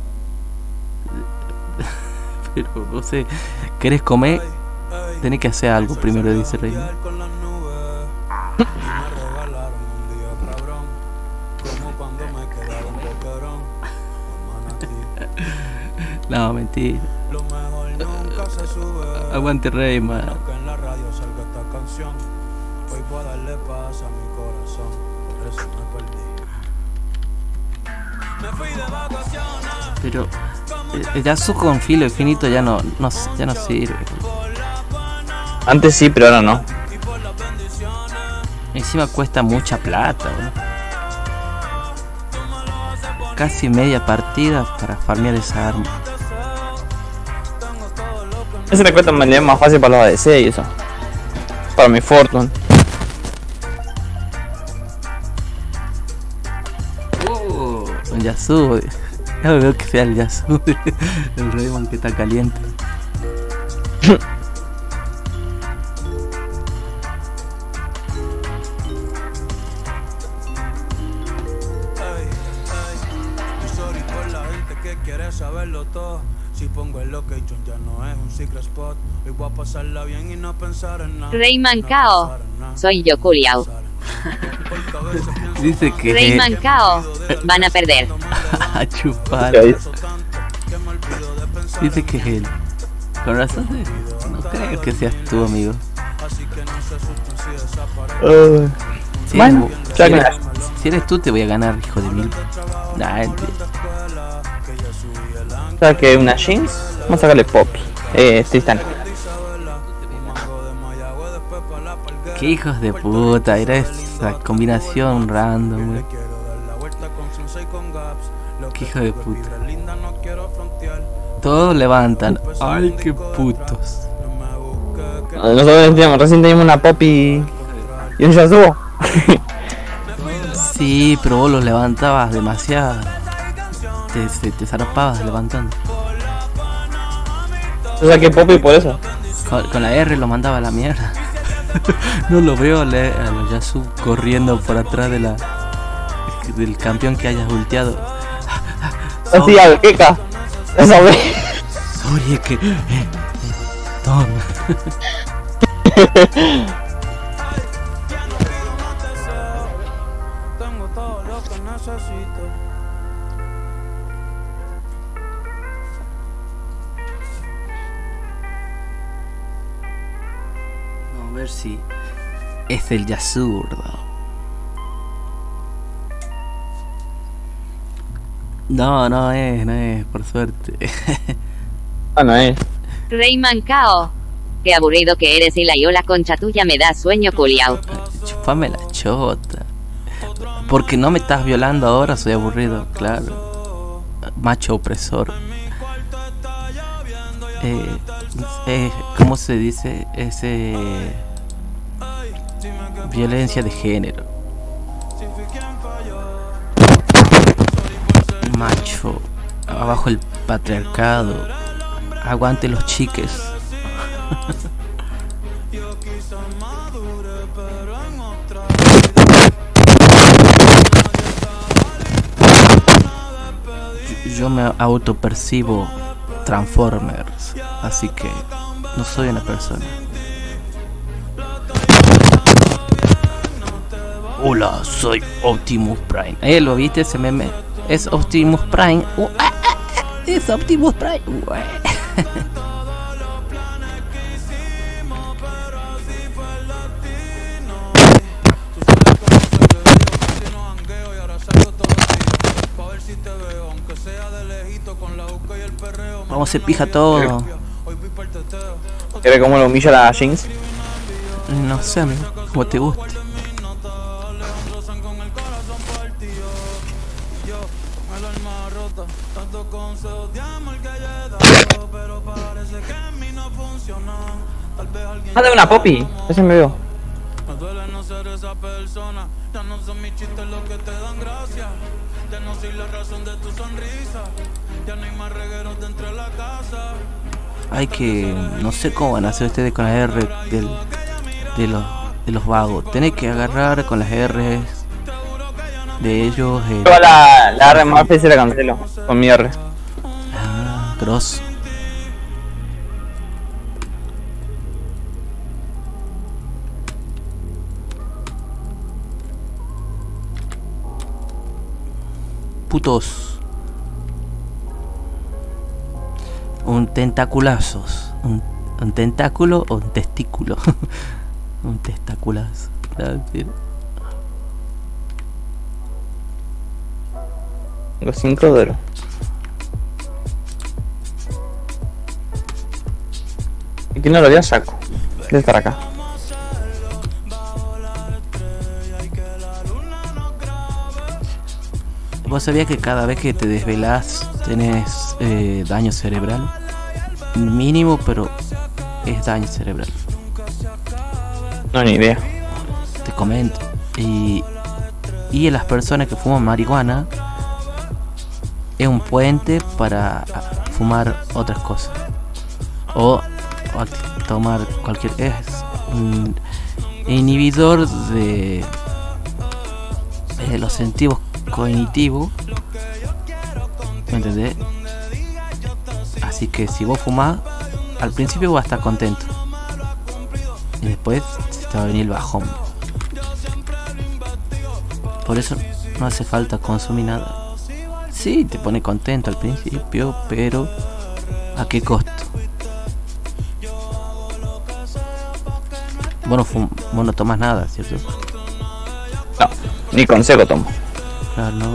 Pero no sé, ¿querés comer? Tenés que hacer algo primero, dice Rey. No, mentira. Aguante Rayman. Pero eh, ya su con filo infinito ya no, no ya no sirve. Antes sí, pero ahora no. Encima cuesta mucha plata, bro. Casi media partida para farmear esa arma. Ese le cuesta manera más fácil para los A D C y eso. Para mi Fortune. Oh, un Yasuo. Ya me veo que sea el Yasuo. El Rayman que está caliente. Saberlo todo. Si pongo el location ya no es un secret spot. Hoy voy a pasarla bien y no pensar en nada. Rayman Kao. Soy yo, Juliao. Dice que Rayman Kao. Van a perder. a chupar. Dice que es él. Con razón, eh, no creo que seas tú, amigo. Uh, Si bueno, eres, ya si, que- eres, si eres tú, te voy a ganar, hijo de mil. Nah, mentira. ¿Sabes qué? Una Jinx. Vamos a sacarle Poppy. Eh, sí están. Qué hijos de puta, era esa combinación random, güey. Qué hijo de puta. Todos levantan. Ay, qué putos. Nosotros teníamos, recién teníamos una Poppy y un Yasuo. Sí, pero vos los levantabas demasiado. Te, te, te zarpabas levantando. Yo saqué Poppy por eso. Con, con la R lo mandaba a la mierda. No lo veo a, la, a los Yasuo corriendo por atrás de la del campeón que hayas ulteado. Así al Keka. Eso ve. Sorry, es que. Eh, eh, toma. Tengo todo lo que necesito. Vamos a ver si es el Yasuo. No, no es, no es, por suerte. Ah, no es. Rayman Kao. Qué aburrido que eres y la yola concha tuya me da sueño culiao. Chupame la chota. Porque no me estás violando ahora, soy aburrido, claro. Macho opresor. Eh, eh, ¿Cómo se dice? Ese violencia de género. Macho, abajo el patriarcado. Aguante los chiques. Yo me autopercibo Transformers, así que no soy una persona. Hola, soy Optimus Prime. ¿Eh? ¿Lo viste ese meme? Es Optimus Prime. Uh, ah, ah, ah, es Optimus Prime. Uh, ah. Vamos a hacer pija todo. ¿Quieres cómo lo humilla la Jinx? No sé, amigo, como te guste. Ah, de una Poppy. Ese me veo. Me duele no ser esa persona. Ya no son mis chistes los que te dan gracia. Ya no soy la razón de tu sonrisa. Ya no hay más regueros dentro de la casa. Hay que... no sé cómo van a hacer ustedes con las R del, de, los, de los vagos. Tenés que agarrar con las R de ellos. Eh. Yo la, la R más fácil la cancelo. Con mi R. Ah, grosso. Putos. Un tentaculazos. Un, un tentáculo o un testículo. Un testaculazo. Tengo cinco de oro. ¿Y quién no lo había saco? De estar acá. ¿Vos sabías que cada vez que te desvelás tenés eh, daño cerebral? Mínimo, pero es daño cerebral. No, ni idea. Te comento. Y, y en las personas que fuman marihuana es un puente para fumar otras cosas. O, o tomar cualquier... Es un inhibidor de, de los sentidos cognitivo, ¿me entendés? Así que si vos fumás, al principio vas a estar contento y después se te va a venir el bajón. Por eso no hace falta consumir nada. Sí, te pone contento al principio, pero ¿a qué costo? Vos no, fum vos no tomas nada, ¿cierto? No, ni consejo tomo. Claro, no,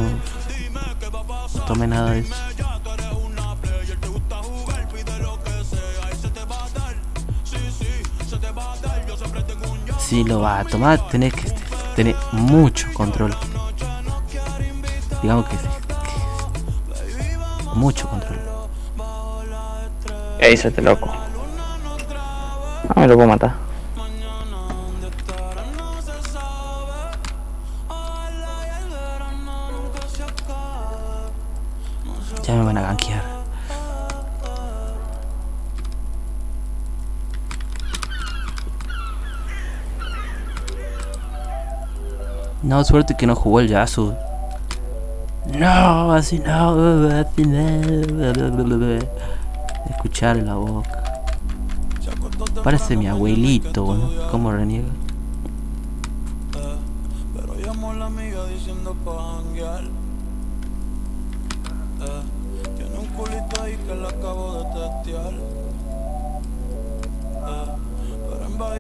no tome nada de eso. si lo vas a tomar, tenés que tener mucho control. Digamos que, que mucho control. ¿Qué dice este loco? No me lo puedo matar. Ya me van a gankear. No, suerte que no jugó el Yasu. No, así no, así no. Escuchar la boca. Parece mi abuelito, ¿no? Cómo reniega. Pero llamó la amiga diciendo pa' janguear. Eh, tiene un culito ahí que la acabo de testear. Eh, pero en Bahía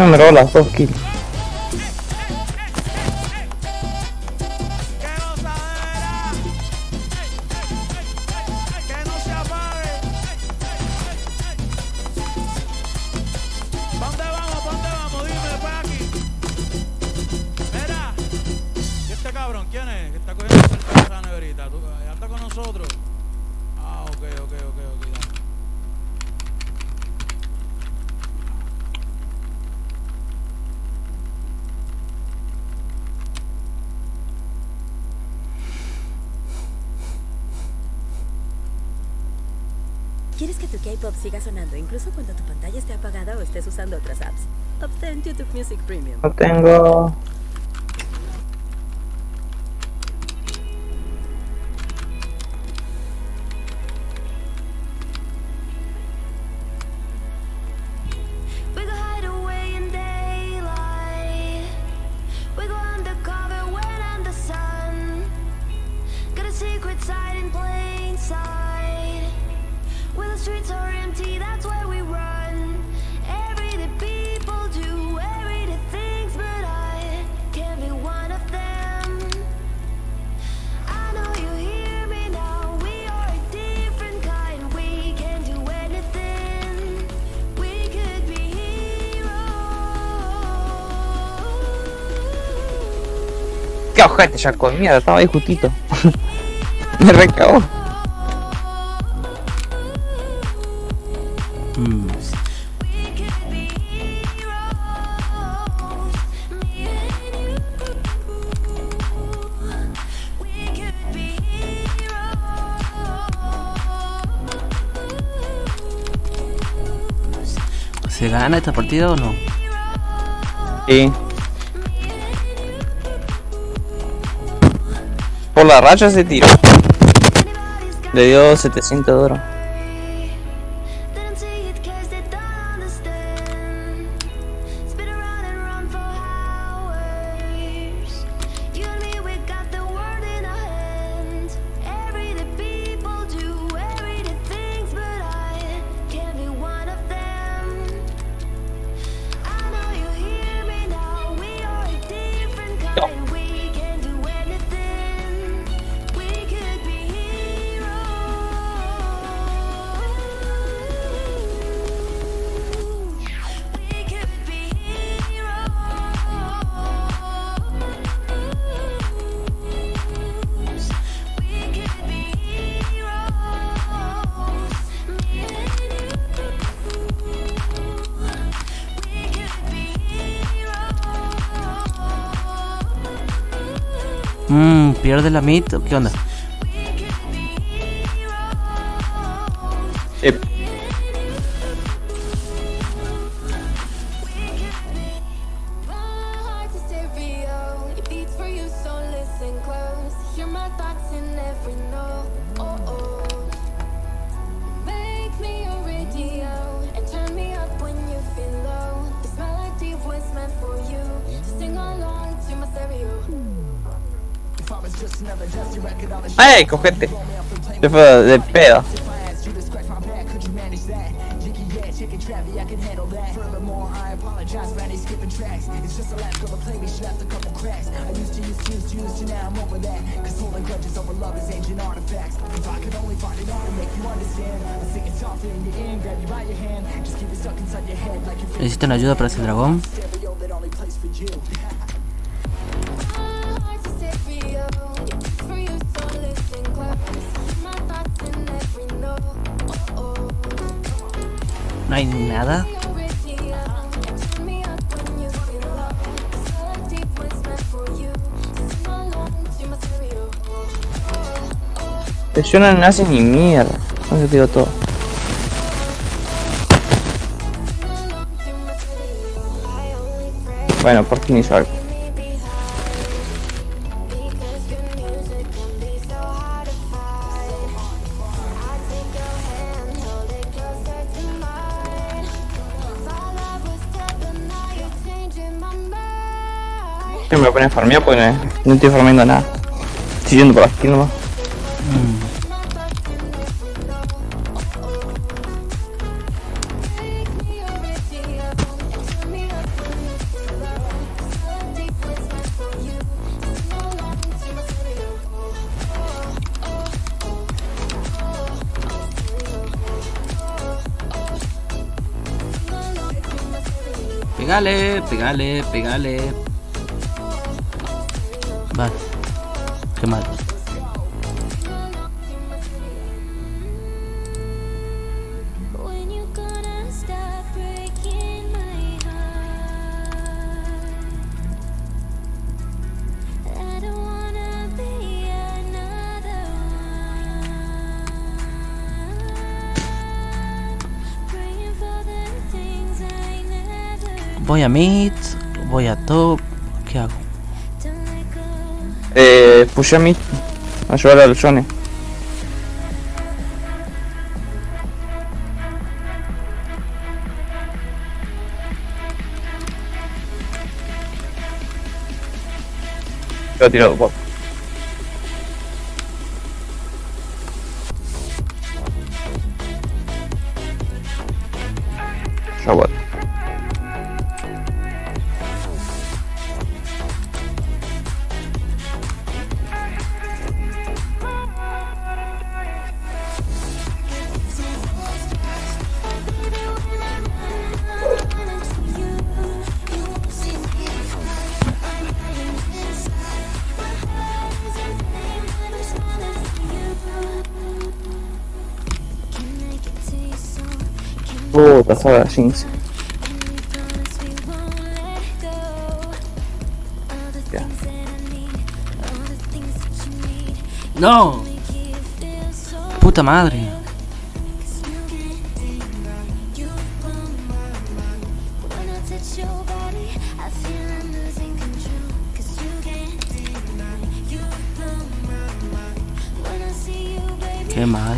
encima me robó las dos kills. Que no se apague. ¿Pa' dónde vamos? ¿Pa' dónde vamos? Dime, después aquí. Mira. ¿Y este cabrón quién es? Que está cogiendo cerca de esa neverita. ¿Tú, ya está con nosotros? Ah, ok, ok, ok, ok. Dale. ¿Quieres que tu K-pop siga sonando incluso cuando tu pantalla esté apagada o estés usando otras apps? Obtén YouTube Music Premium. No tengo. We go hide away in daylight. We go undercover when I'm the sun. Got a secret side in plain sight. Where the streets are empty, that's where we run. Everyday people do everyday things, but I can't be one of them. I know you hear me now. We are a different kind. We can do anything. We could be heroes. Qué ojete, ya con mierda, estaba ahí justito. Me recagó. Mm. ¿Se gana esta partida o no? Sí. Por la racha se tiró. Le dio setecientos de oro. Didn't see it 'cause they don't understand. Spin around and run for hours. You and me, we got the world in our hands. Everyday people do everyday things, but I can't be one of them. I know you hear me now. We are a different kind. We can do anything. We could be Mmm, ¿pierde la mid o qué onda? Eh, ¡Ay, cojete! Se fue de pedo. ¿Necesitan ayuda para ese dragón? No hay nada. Yo no no hace ni mierda. No se tiró todo. Bueno, por fin hizo algo. Me voy a poner a farmear porque no, no estoy farmeando nada. Estoy yendo por aquí nomás. Mm. Pegale, pegale, pegale. Vale. Qué mal. Voy a mid, voy a top, ¿qué hago? Eh, pushé a mí. A ayudar al Johnny. Lo he tirado bot. Ya bot. Puta, saga Jinx. Ya. ¡No! ¡Puta madre! ¡Qué mal!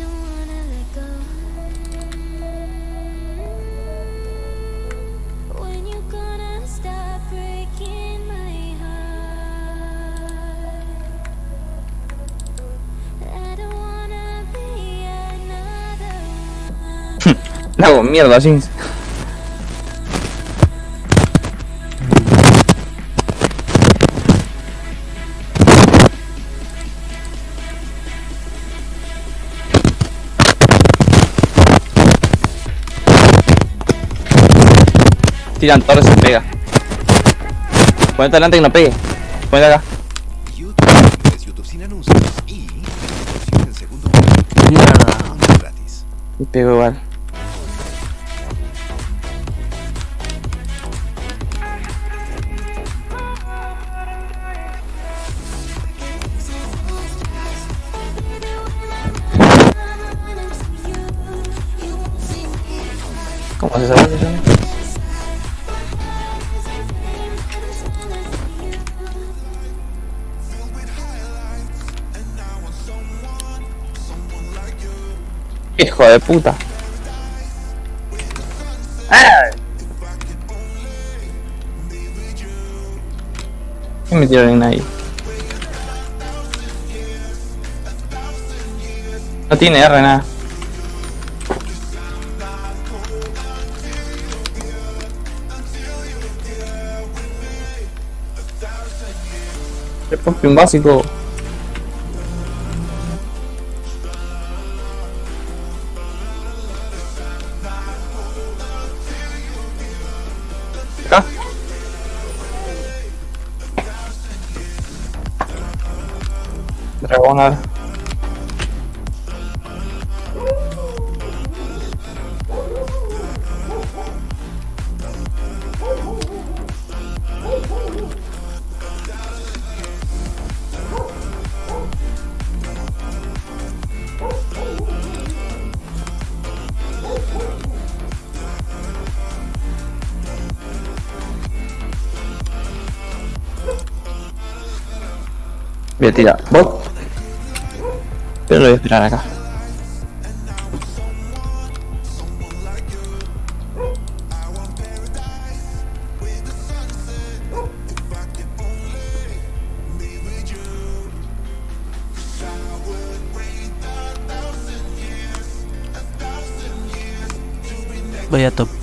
Le hago mierda, Jinx. Tiran torres y pega. Ponete adelante y no pegue. Ponete acá. YouTube es YouTube sin anuncios y en segundo Mierda. gratis. Y pego igual. ¿Cómo se sabe eso? Hijo de puta. ¡Ah! ¿Qué me tiraron ahí? No tiene R nada. Le puse un básico. Acá. Dragonar. Voy a tirar bot, pero lo voy a esperar acá. Voy a top.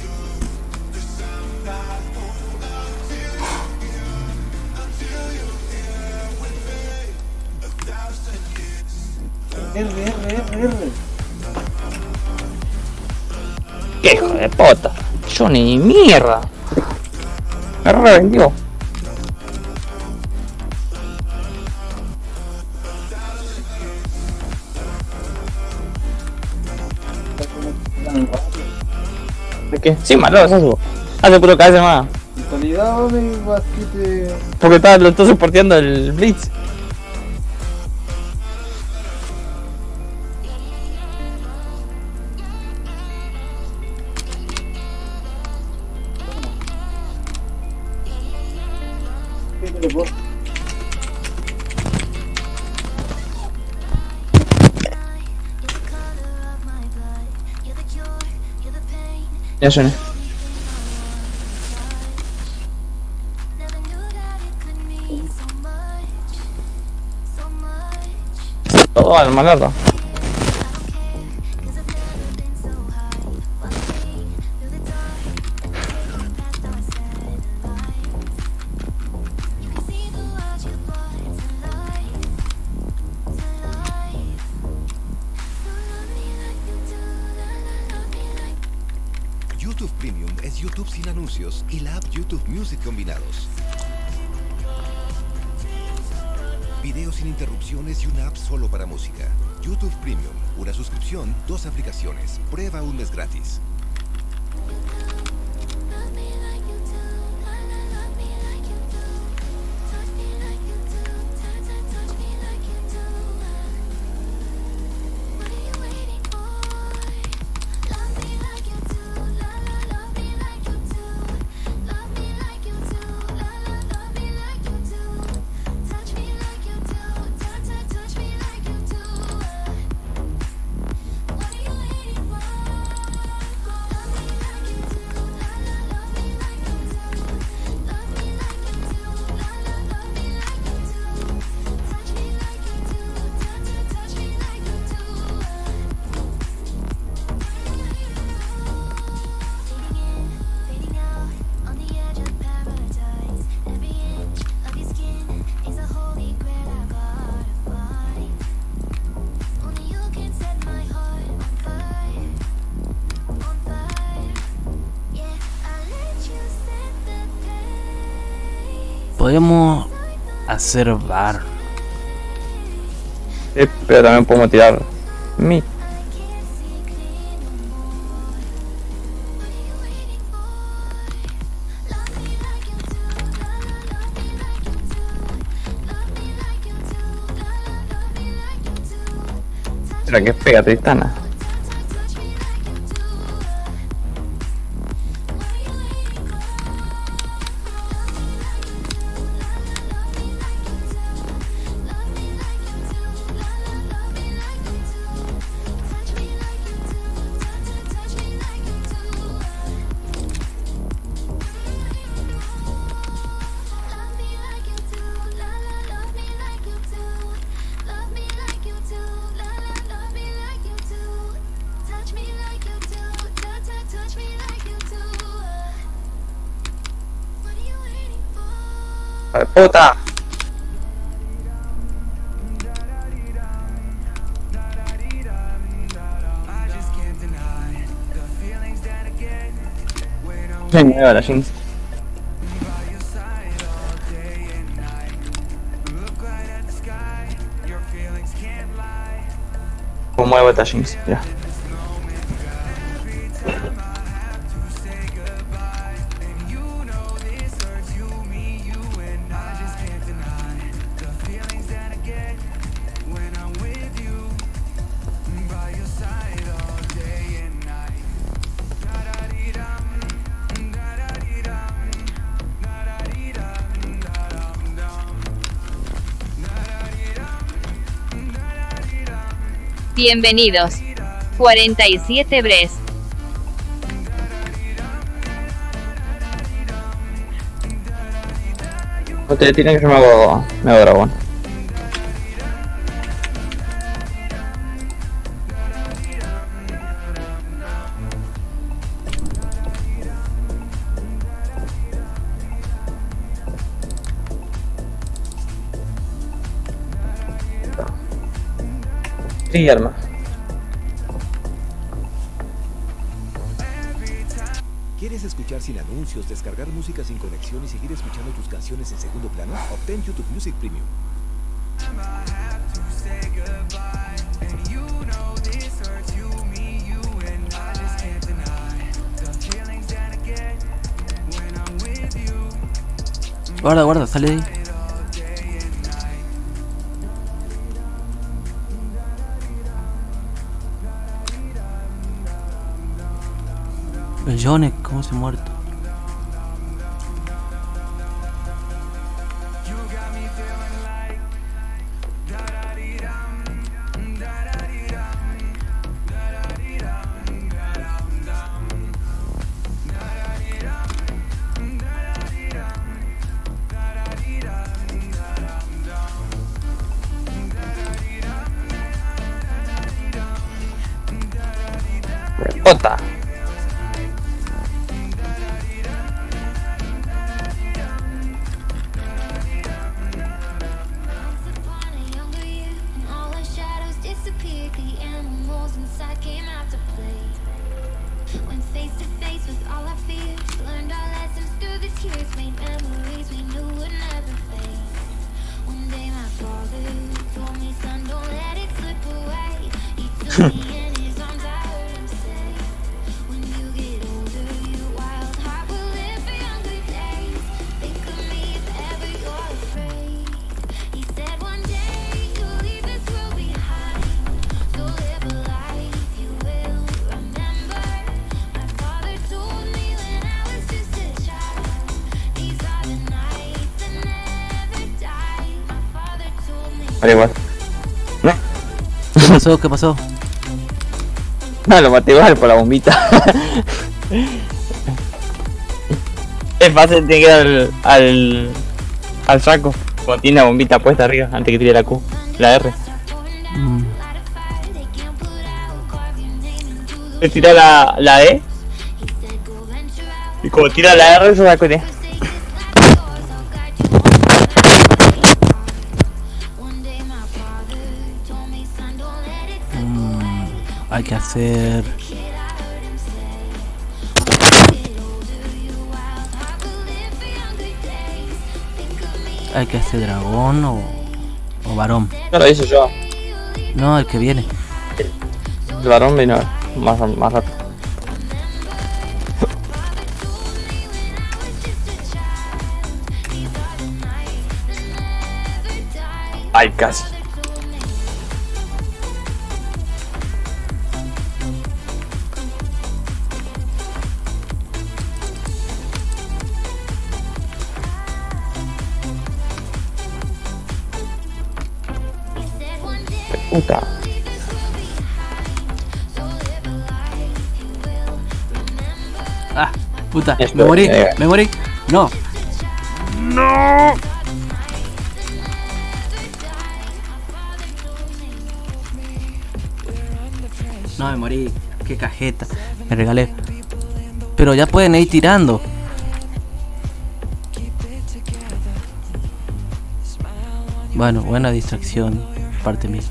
¡Qué hijo de puta! Yo ni mierda. Me revendió. ¿De qué? Sí, malo, eso. Hace puro cabeza más. En realidad, ¿dónde vas que te...? Porque está, lo estoy soporteando el Blitz. ¿Qué te lo puedo? Ya suena. Todo al malardo. YouTube Premium es YouTube sin anuncios y la app YouTube Music combinados. Videos sin interrupciones y una app solo para música. YouTube Premium, una suscripción, dos aplicaciones. Prueba un mes gratis. Podemos hacer bar. Sí, pero también podemos tirar mid. ¿Será que pega Tristana? ¡Puta! Se mueve la Jinx. ¿Cómo mueve esta Jinx? Ya. Bienvenidos. cuarenta y siete Bres. No te tiene que yo me hago, me hago dragón. Sí, arma. ¿Quieres escuchar sin anuncios, descargar música sin conexión y seguir escuchando tus canciones en segundo plano? Obtén YouTube Music Premium. Guarda, guarda, sale de ahí. El Johnny, ¿cómo se ha muerto? Ota. Vale, igual. ¿No? ¿Qué pasó? ¿Qué pasó? No, lo maté igual por la bombita. Es fácil, tiene que ir al, al, al saco. Cuando tiene la bombita puesta arriba, antes que tire la Q, la R. Mm. Se tira la, la E. Y como tira la R, se da cuenta. Hay que hacer... Hay que hacer dragón o, o varón. No lo hice yo. No, el que viene. El varón vino más, más rápido. Ay, casi. Puta. Ah, puta, Esto, me morí, eh. me morí. No. No. No, me morí. Qué cajeta. Me regalé. Pero ya pueden ir tirando. Bueno, buena distracción. Parte mía.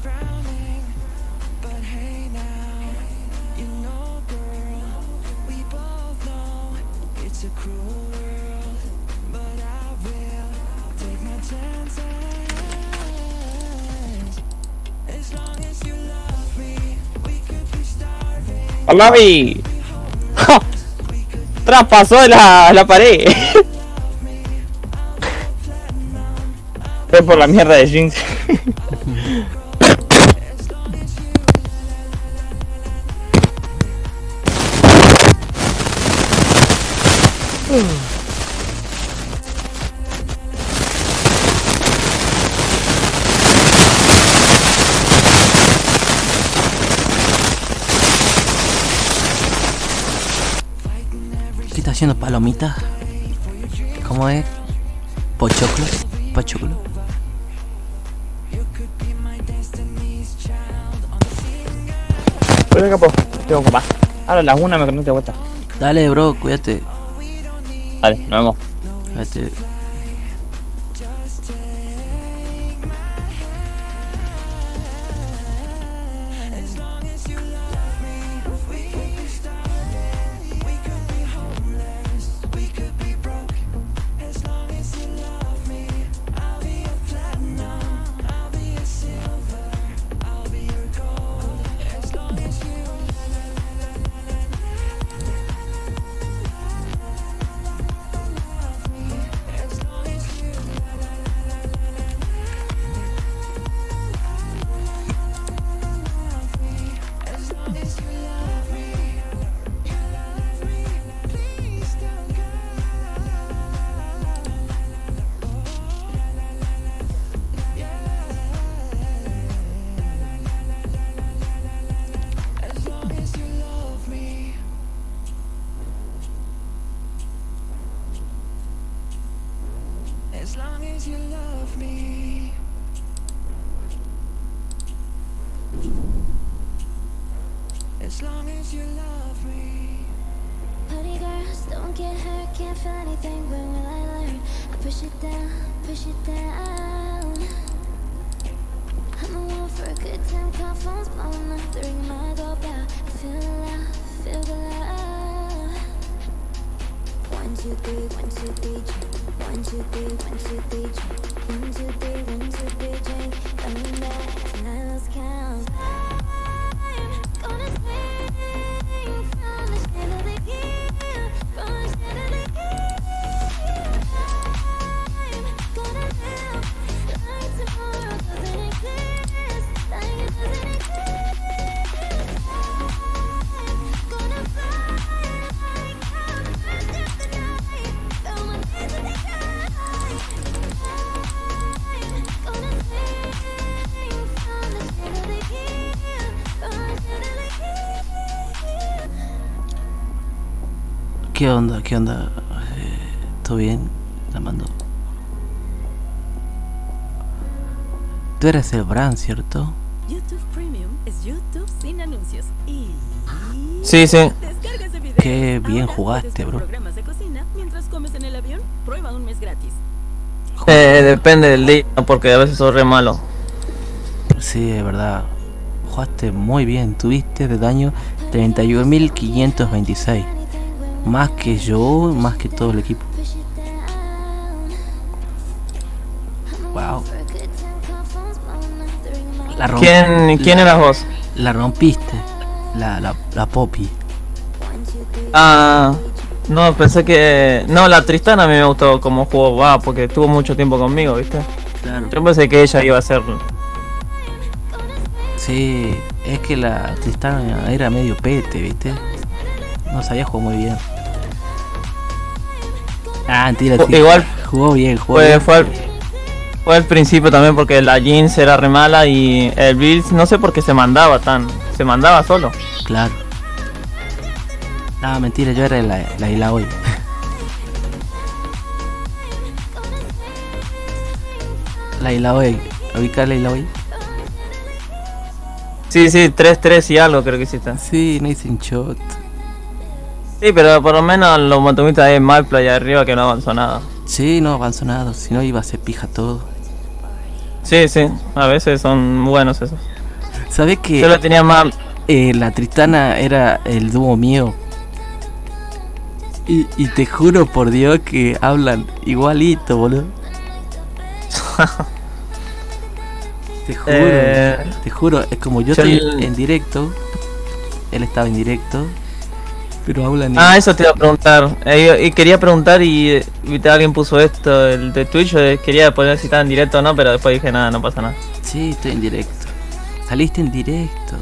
¡Alavi! ¡Ja! Traspasó la, la pared. Fue por la mierda de Jinx. ¿Qué está haciendo palomita? ¿Cómo es? Pochoclo, pochoclo. Pero capo, tengo que más. Ahora las una me conecto de vuelta. Dale, bro, cuídate. Dale, nos vemos. Cuídate. as you love me. As long as you love me. Honey girls, don't get hurt, can't feel anything. When will I learn? I push it down, push it down. I'm a one for a good time, call phones blowing up, the ring my doorbell. I feel the love, feel the love. One, two, three, one, two, three, drink. One, two, three, one, two, three, drink. One, two, three, one, two, three, drink. Coming back, tonight let's count. I'm gonna swing from the chandelier, from the chandelier. I'm gonna live like tomorrow doesn't exist, like it doesn't exist. I'm gonna fly like a bird in the night, throw my hands in the sky. I'm gonna swing from the chandelier, from the chandelier. ¿Qué onda? ¿Qué onda? Eh, ¿Todo bien? La mando. Tú eres el Bran, ¿cierto? YouTube Premium es YouTube sin anuncios. Y Sí, sí. descarga ese video. Qué bien Ahora jugaste, puedes ver bro. programas de cocina mientras comes en el avión. Prueba un mes gratis. Eh, depende del día, porque a veces soy re malo. Sí, es verdad. Jugaste muy bien. Tuviste de daño treinta y uno mil quinientos veintiséis. Más que yo, más que todo el equipo. Wow. La romp- ¿Quién, quién la- eras vos? La rompiste. La, la, la Poppy. Ah, no, pensé que... No, la Tristana a mí me gustó como jugó, va, porque estuvo mucho tiempo conmigo, ¿viste? Claro. Yo pensé que ella iba a ser... Sí, es que la Tristana era medio pete, ¿viste? No sabía jugar muy bien. Ah, mentira, Ju- sí. igual Jugó bien, jugó Fue, bien. fue, al, fue al principio también porque la Jeans era re mala y el Bills no sé por qué se mandaba tan... Se mandaba solo. Claro. Ah, mentira, yo era la, la Isla hoy. La Isla hoy. ¿Ubicás la Isla hoy? Sí, sí, tres tres y algo creo que hiciste. Sí, no hice un shot. Sí, pero por lo menos los montumitas ahí en Malpla y arriba que no avanzó nada. Sí, no avanzó nada, si no iba a ser pija todo. Sí, sí, a veces son buenos esos. ¿Sabés que Yo lo tenía más... eh, la Tristana era el dúo mío? Y, y te juro por Dios que hablan igualito, boludo. Te juro, Eh, te juro, es como yo yo estoy el- en directo, él estaba en directo, pero hablan Ah, eso te iba a preguntar. Eh, y quería preguntar y, eh, viste, alguien puso esto, el de Twitch, eh, quería poner si estaba en directo o no, pero después dije nada, no pasa nada. Sí, estoy en directo. Saliste en directo.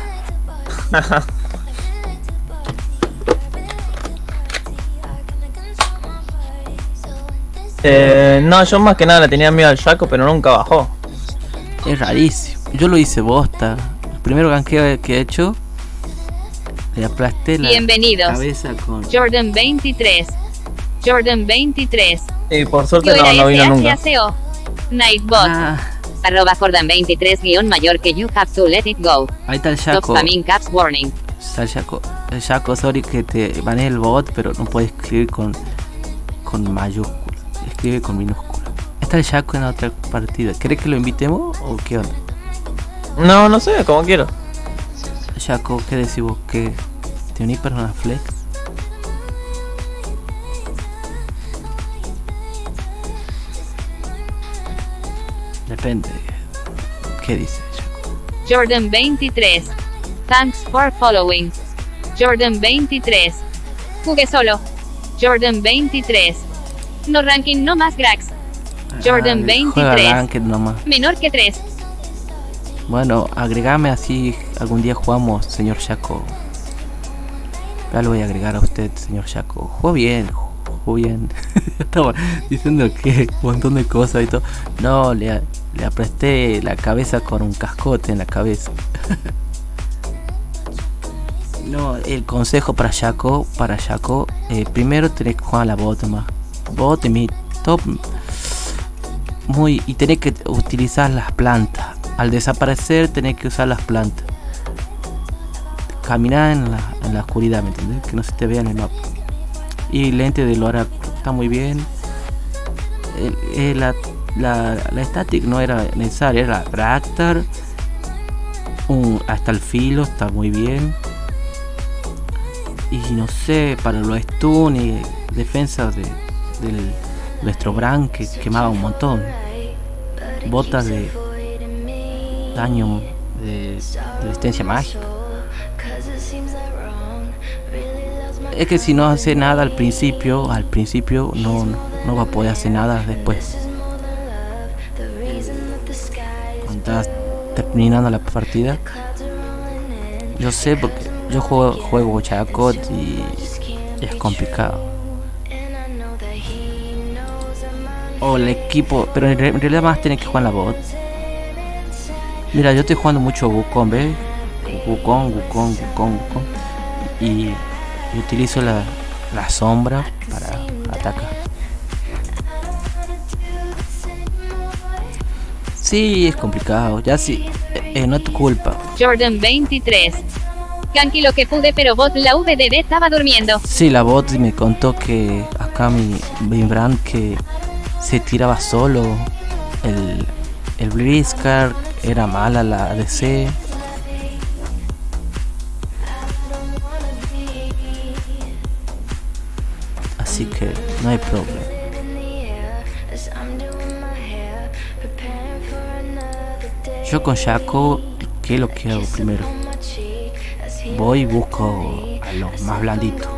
eh, no, yo más que nada le tenía miedo al Jaco, pero nunca bajó. Es rarísimo. Yo lo hice bosta. El primero ganqueo que he hecho, le aplasté la Bienvenidos. cabeza con... Jordan veintitrés. Jordan veintitrés. Y por suerte Yo no, era no vino S H nunca. A C O. Nightbot. Arroba Jordan veintitrés guión mayor que you have to let it go. Ahí está el Stop Jaco. spamming caps warning. Está el Jaco. El Jaco, sorry que te baneé el bot, pero no puedes escribir con, con mayúscula. Escribe con minúscula. Está el Jaco en la otra partida. ¿Querés que lo invitemos o qué onda? No, no sé, como quiero. Jaco, ¿qué decís vos? ¿Qué? ¿Te unís para una flex? Depende. ¿Qué dice Jaco? Jordan veintitrés. Thanks for following. Jordan veintitrés. Jugué solo. Jordan veintitrés. No ranking, no más cracks. Jordan Ah, veintitrés. Juega ranked nomás. Menor que tres. Bueno, agregame así algún día jugamos, señor Jaco. Ya lo voy a agregar a usted, señor Jaco. Jugó bien, jugó bien. Estaba diciendo que un montón de cosas y todo. No, le, le apresté la cabeza con un cascote en la cabeza. No, el consejo para Jaco, para Jaco, eh, primero tenés que jugar a la bot más. Bot y mid, top. muy... Y tenés que utilizar las plantas. Al desaparecer tenés que usar las plantas. Caminar en la, en la oscuridad, ¿me entendés? Que no se te vea en el mapa. Y lente del oráculo, está muy bien. El, el, la, la, la static no era necesaria, era Ractar. Un, hasta el filo está muy bien. Y no sé, para los stun y defensa de, del nuestro Bran, que quemaba un montón. Botas de daño de, de resistencia mágica. Es que si no hace nada al principio, al principio no, no va a poder hacer nada después. Cuando estás terminando la partida. Yo sé porque yo juego, juego Chacot y es complicado. O el equipo, pero en, re en realidad más tiene que jugar la bot. Mira, yo estoy jugando mucho Wukong, ¿ves? Wukong, Wukong, Wukong, Wukong. Y y utilizo la, la sombra para atacar. Sí, es complicado. Ya sí, eh, no es tu culpa. Jordan veintitrés. Kanki lo que pude, pero bot la V D D estaba durmiendo. Sí, la bot me contó que acá mi Brand que se tiraba solo. El, el Blitzcrank era mala la A D C. Así que no hay problema. Yo con Shaco, ¿qué es lo que hago primero? Voy y busco a los más blanditos.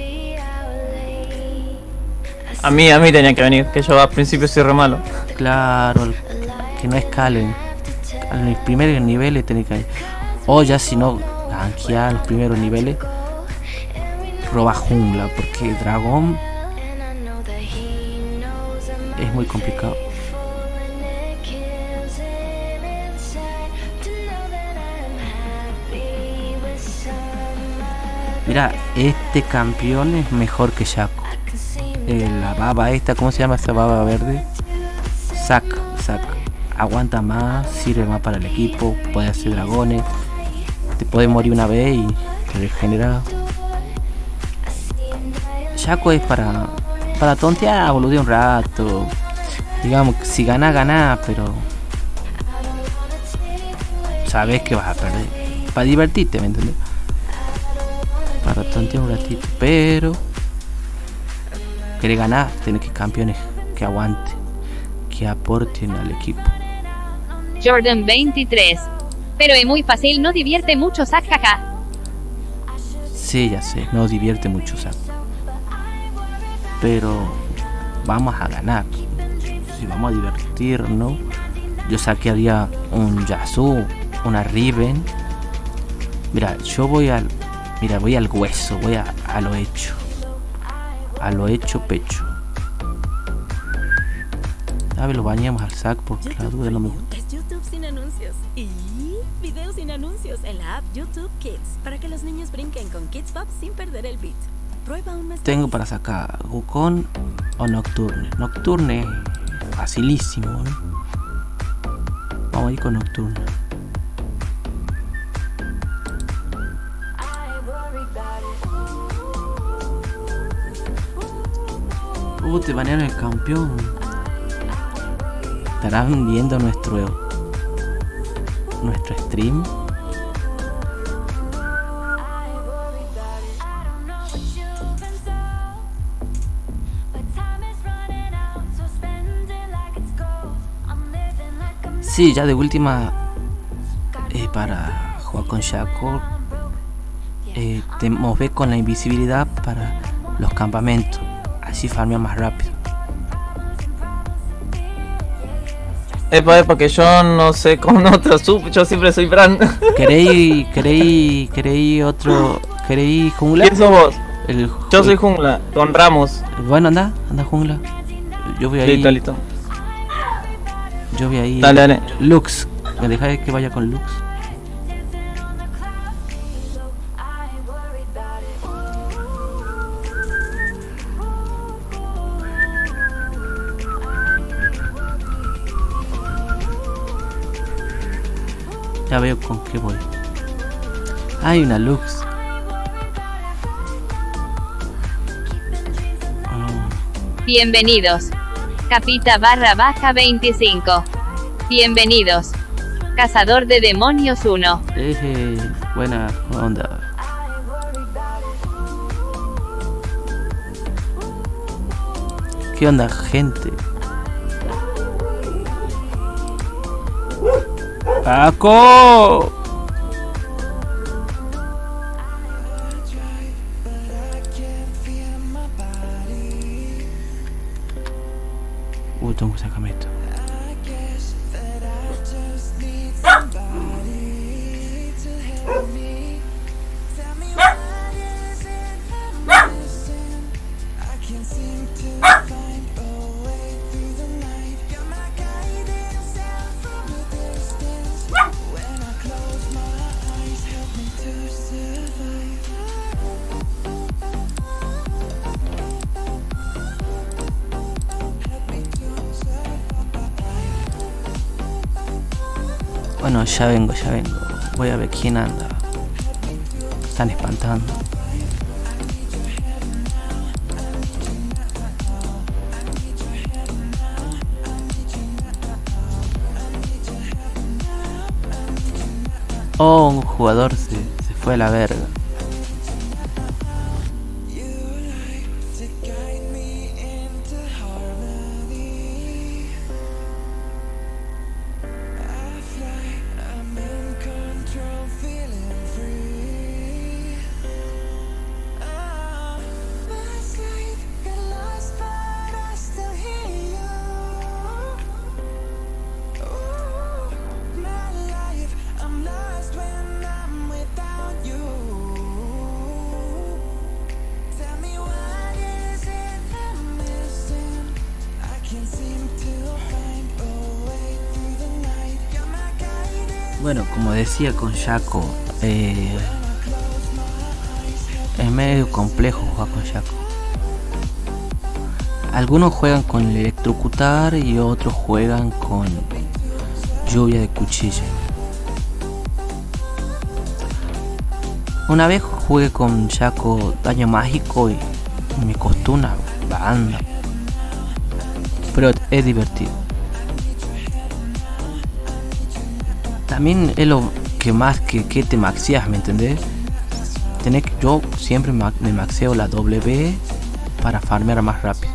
A mí, a mí tenía que venir, que yo al principio soy re malo. Claro, que no escalen. En los primeros niveles tenés que ir. O ya si no, gankear los primeros niveles. Roba jungla, porque dragón es muy complicado. Mira, este campeón es mejor que Shaco. Eh, la baba esta, ¿cómo se llama esta baba verde? Zac, Zac. Aguanta más, sirve más para el equipo, puede hacer dragones. Te puede morir una vez y te regenera. Shaco es para para tontear, boludear un rato. Digamos que si gana, gana, pero sabes que vas a perder. Para divertirte, ¿me entiendes? Para tontear un ratito, pero querés ganar, tenés que campeones que aguanten, que aporten al equipo. Jordan veintitrés. Pero es muy fácil, no divierte mucho, sac, jaja. Sí, ya sé, no divierte mucho, sac. Pero vamos a ganar. Si vamos a divertirnos, yo saquearía un Yasuo, una Riven. Mira, yo voy al, mira, voy al hueso, voy a, a lo hecho, a lo hecho pecho. A ver, lo bañamos al sac porque la duda no me gusta. Es YouTube sin anuncios y videos sin anuncios en la app YouTube Kids para que los niños brinquen con Kids Pop sin perder el beat. Prueba un mes. Tengo para sacar Wukong o Nocturne. Nocturne facilísimo, ¿no? Vamos a ir con Nocturne. Uh, te banearon el campeón. Estarán viendo nuestro nuestro stream. Sí, ya de última, eh, para jugar con Shaco, eh, te moves con la invisibilidad para los campamentos, así farmea más rápido. Epa, epa, que yo no sé con otro sub, yo siempre soy Bran. ¿Queréis, queréis, queréis otro, queréis jungla? ¿Quién sos vos? El, yo soy jungla, con Ramos. Bueno, anda, anda jungla. Yo voy ahí. Listo, listo. Yo voy ahí. Dale, dale. Lux, ¿me dejáis que vaya con Lux? Ya veo con qué voy. Hay una Lux. Bienvenidos. Capita barra baja veinticinco. Bienvenidos. Cazador de demonios uno. Eh, buena onda. ¿Qué onda, gente? ¡Paco! Uy, tengo que sacarme esto. Bueno, ya vengo, ya vengo. Voy a ver quién anda. Están espantando. Oh, un jugador se, se fue a la verga. Bueno, como decía con Shaco, eh, es medio complejo jugar con Shaco. Algunos juegan con electrocutar y otros juegan con lluvia de cuchilla. Una vez jugué con Shaco daño mágico y me costó una banda, pero es divertido. También es lo que más que, que te maxeas, ¿me entendés? Tenés que, yo siempre me, me maxeo la W para farmear más rápido.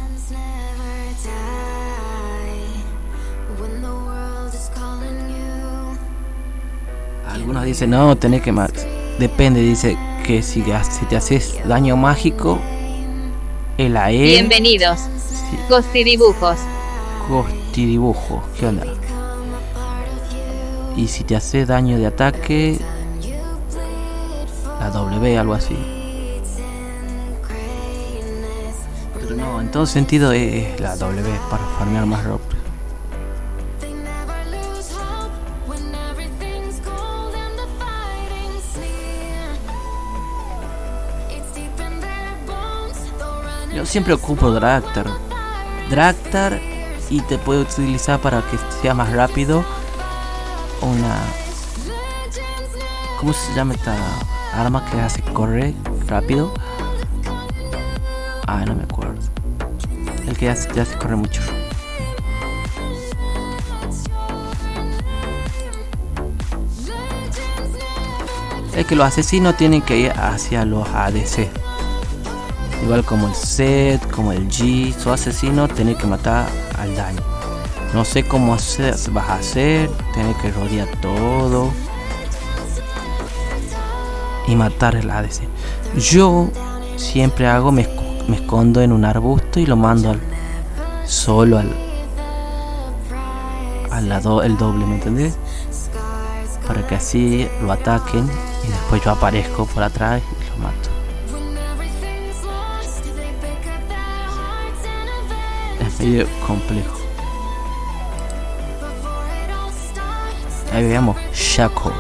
Algunos dicen, no, tenés que max. Depende, dice que si, si te haces daño mágico, el A E. Bienvenidos. Sí. Ghosti Dibujos. Ghosti Dibujos, ¿qué onda? Y si te hace daño de ataque, la W, algo así. Pero no, en todo sentido es la W para farmear más rápido. Yo siempre ocupo Draktar. Draktar y te puedo utilizar para que sea más rápido. Una, ¿cómo se llama esta arma que hace correr rápido? Ah, no me acuerdo. El que hace, te hace correr mucho. Es que los asesinos tienen que ir hacia los A D C. Igual como el Z, como el G. Su asesino tiene que matar al daño. No sé cómo hacer, vas a hacer. Tienes que rodear todo y matar el A D C. Yo siempre hago, me, me escondo en un arbusto y lo mando al solo al al lado el doble, ¿me entendés? Para que así lo ataquen y después yo aparezco por atrás y lo mato. Es medio complejo. Ahí veamos, Shaco.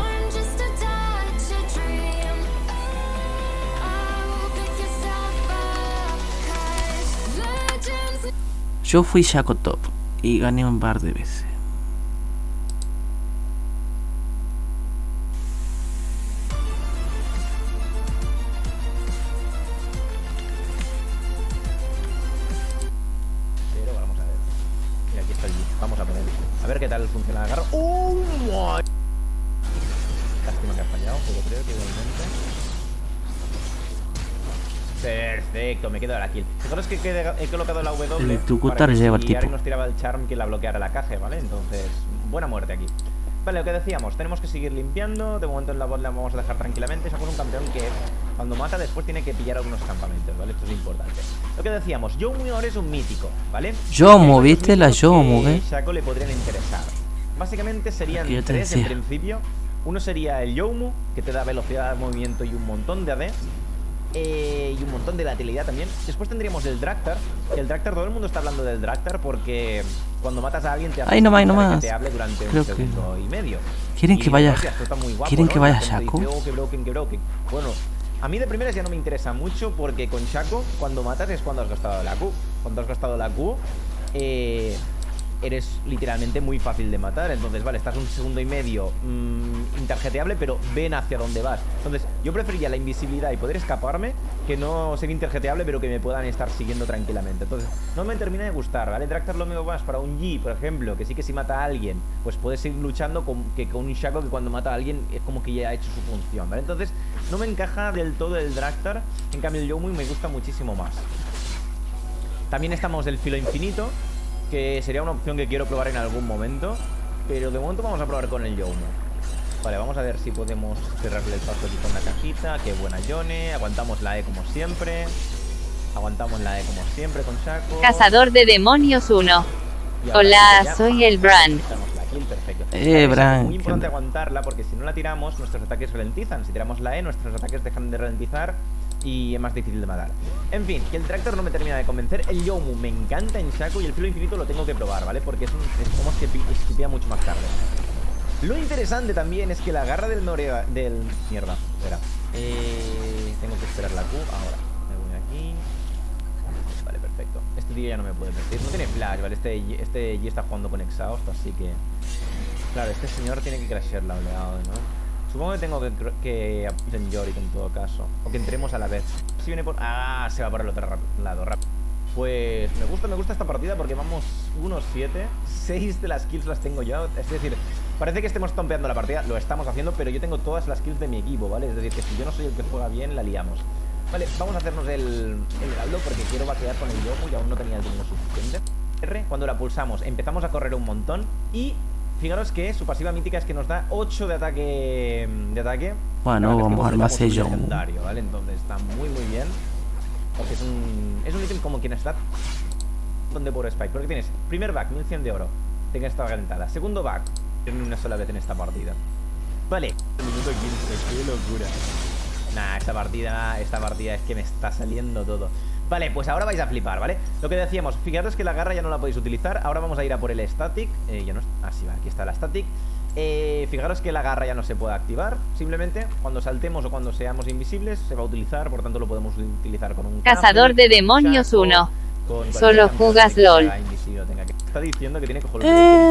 Yo fui Shaco top y gané un par de veces. la agarro. ¡Oh, my! Lástima que ha fallado, pero creo que igualmente. Perfecto, me quedo a la kill. Fijaros que he colocado la W El electrocutar para que lleva si tipo. Ari nos tiraba el charm que la bloqueara la caja, ¿vale? Entonces, buena muerte aquí. Vale, lo que decíamos, tenemos que seguir limpiando. De momento en la bot la vamos a dejar tranquilamente. Sacamos un campeón que cuando mata después tiene que pillar algunos campamentos, ¿vale? Esto es importante. Lo que decíamos, Yomu ahora es un mítico, ¿vale? Yomu, ¿viste la Yomu, eh? Shaco le podrían interesar. Básicamente serían Aquí yo te tres en decía. principio. Uno sería el Yomu, que te da velocidad de movimiento y un montón de A D. Eh, y un montón de lateralidad también. Después tendríamos el Draktar. Que el Draktar, todo el mundo está hablando del Draktar porque cuando matas a alguien te hace Ay, no más, no que más. te hable durante Creo un que- segundo y medio. ¿Quieren Y que vaya- hostia, esto está muy guapo, quieren ¿no? que vaya La gente Shaco? dice, "Oh, que broken, que broken". Bueno, a mí de primeras ya no me interesa mucho porque con Shaco cuando matas es cuando has gastado la Q. Cuando has gastado la Q, eh, eres literalmente muy fácil de matar. Entonces, vale, estás un segundo y medio mmm, interjeteable, pero ven hacia dónde vas. Entonces, yo preferiría la invisibilidad y poder escaparme que no ser interjeteable, pero que me puedan estar siguiendo tranquilamente. Entonces, no me termina de gustar, ¿vale? Draktar lo mismo más para un G, por ejemplo, que sí que si mata a alguien, pues puedes seguir luchando con, que con un Shaco que cuando mata a alguien es como que ya ha hecho su función, ¿vale? Entonces, no me encaja del todo el Draktar. En cambio, el Yomu me gusta muchísimo más. También estamos el Filo Infinito, que sería una opción que quiero probar en algún momento. Pero de momento vamos a probar con el Yomu. Vale, vamos a ver si podemos cerrarle el paso aquí con la cajita. Qué buena Yone. Aguantamos la E como siempre. Aguantamos la E como siempre con Shaco. Cazador de demonios uno. Y ahora Hola, sí que ya- soy el Brand. Quitamos la kill, perfecto. Eh, Es Bran, muy ¿qué importante onda? aguantarla porque si no la tiramos, nuestros ataques ralentizan. Si tiramos la E, nuestros ataques dejan de ralentizar y es más difícil de matar. En fin, que el Draktar no me termina de convencer. El Yomu me encanta en Shaco y el Filo Infinito lo tengo que probar, ¿vale? Porque es, un, es como que esquipea mucho más tarde. Lo interesante también es que la garra del Norea... del... Mierda, espera. Eh, tengo que esperar la Q ahora. Me voy aquí. Vale, perfecto. Este tío ya no me puede perder. No tiene flash, ¿vale? Este, este G está jugando con Exhaust, así que... Claro, este señor tiene que crashear la oleada, ¿no? Supongo que tengo que, que hacer Yorick en todo caso. O que entremos a la vez. Si viene por... Ah, se va por el otro lado, rápido. Pues me gusta, me gusta esta partida porque vamos uno siete. seis de las kills las tengo yo. Es decir, parece que estemos tompeando la partida. Lo estamos haciendo, pero yo tengo todas las kills de mi equipo, ¿vale? Es decir, que si yo no soy el que juega bien, la liamos. Vale, vamos a hacernos el, el heraldo porque quiero vaquear con el Yomu y aún no tenía el tiempo suficiente. R, cuando la pulsamos, empezamos a correr un montón. Y fijaros que su pasiva mítica es que nos da ocho de ataque. De ataque. Bueno, La verdad es que vamos a armar completamos un sello. legendario, ¿vale? Entonces está muy muy bien. Porque es un, es un ítem como quien está donde por Spike. Porque tienes primer back, mil cien de oro. Tenga esta garantada. Segundo back, en una sola vez en esta partida. Vale, minuto quince, qué locura. Nah, esta partida, esta partida es que me está saliendo todo. Vale, pues ahora vais a flipar, ¿vale? Lo que decíamos, fijaros que la garra ya no la podéis utilizar. Ahora vamos a ir a por el static. Eh, ya no es... Ah, sí, va, aquí está la static. Eh, fijaros que la garra ya no se puede activar. Simplemente cuando saltemos o cuando seamos invisibles se va a utilizar, por tanto lo podemos utilizar con un Cazador de demonios uno. Solo jugas LOL. Está diciendo que tiene que jugar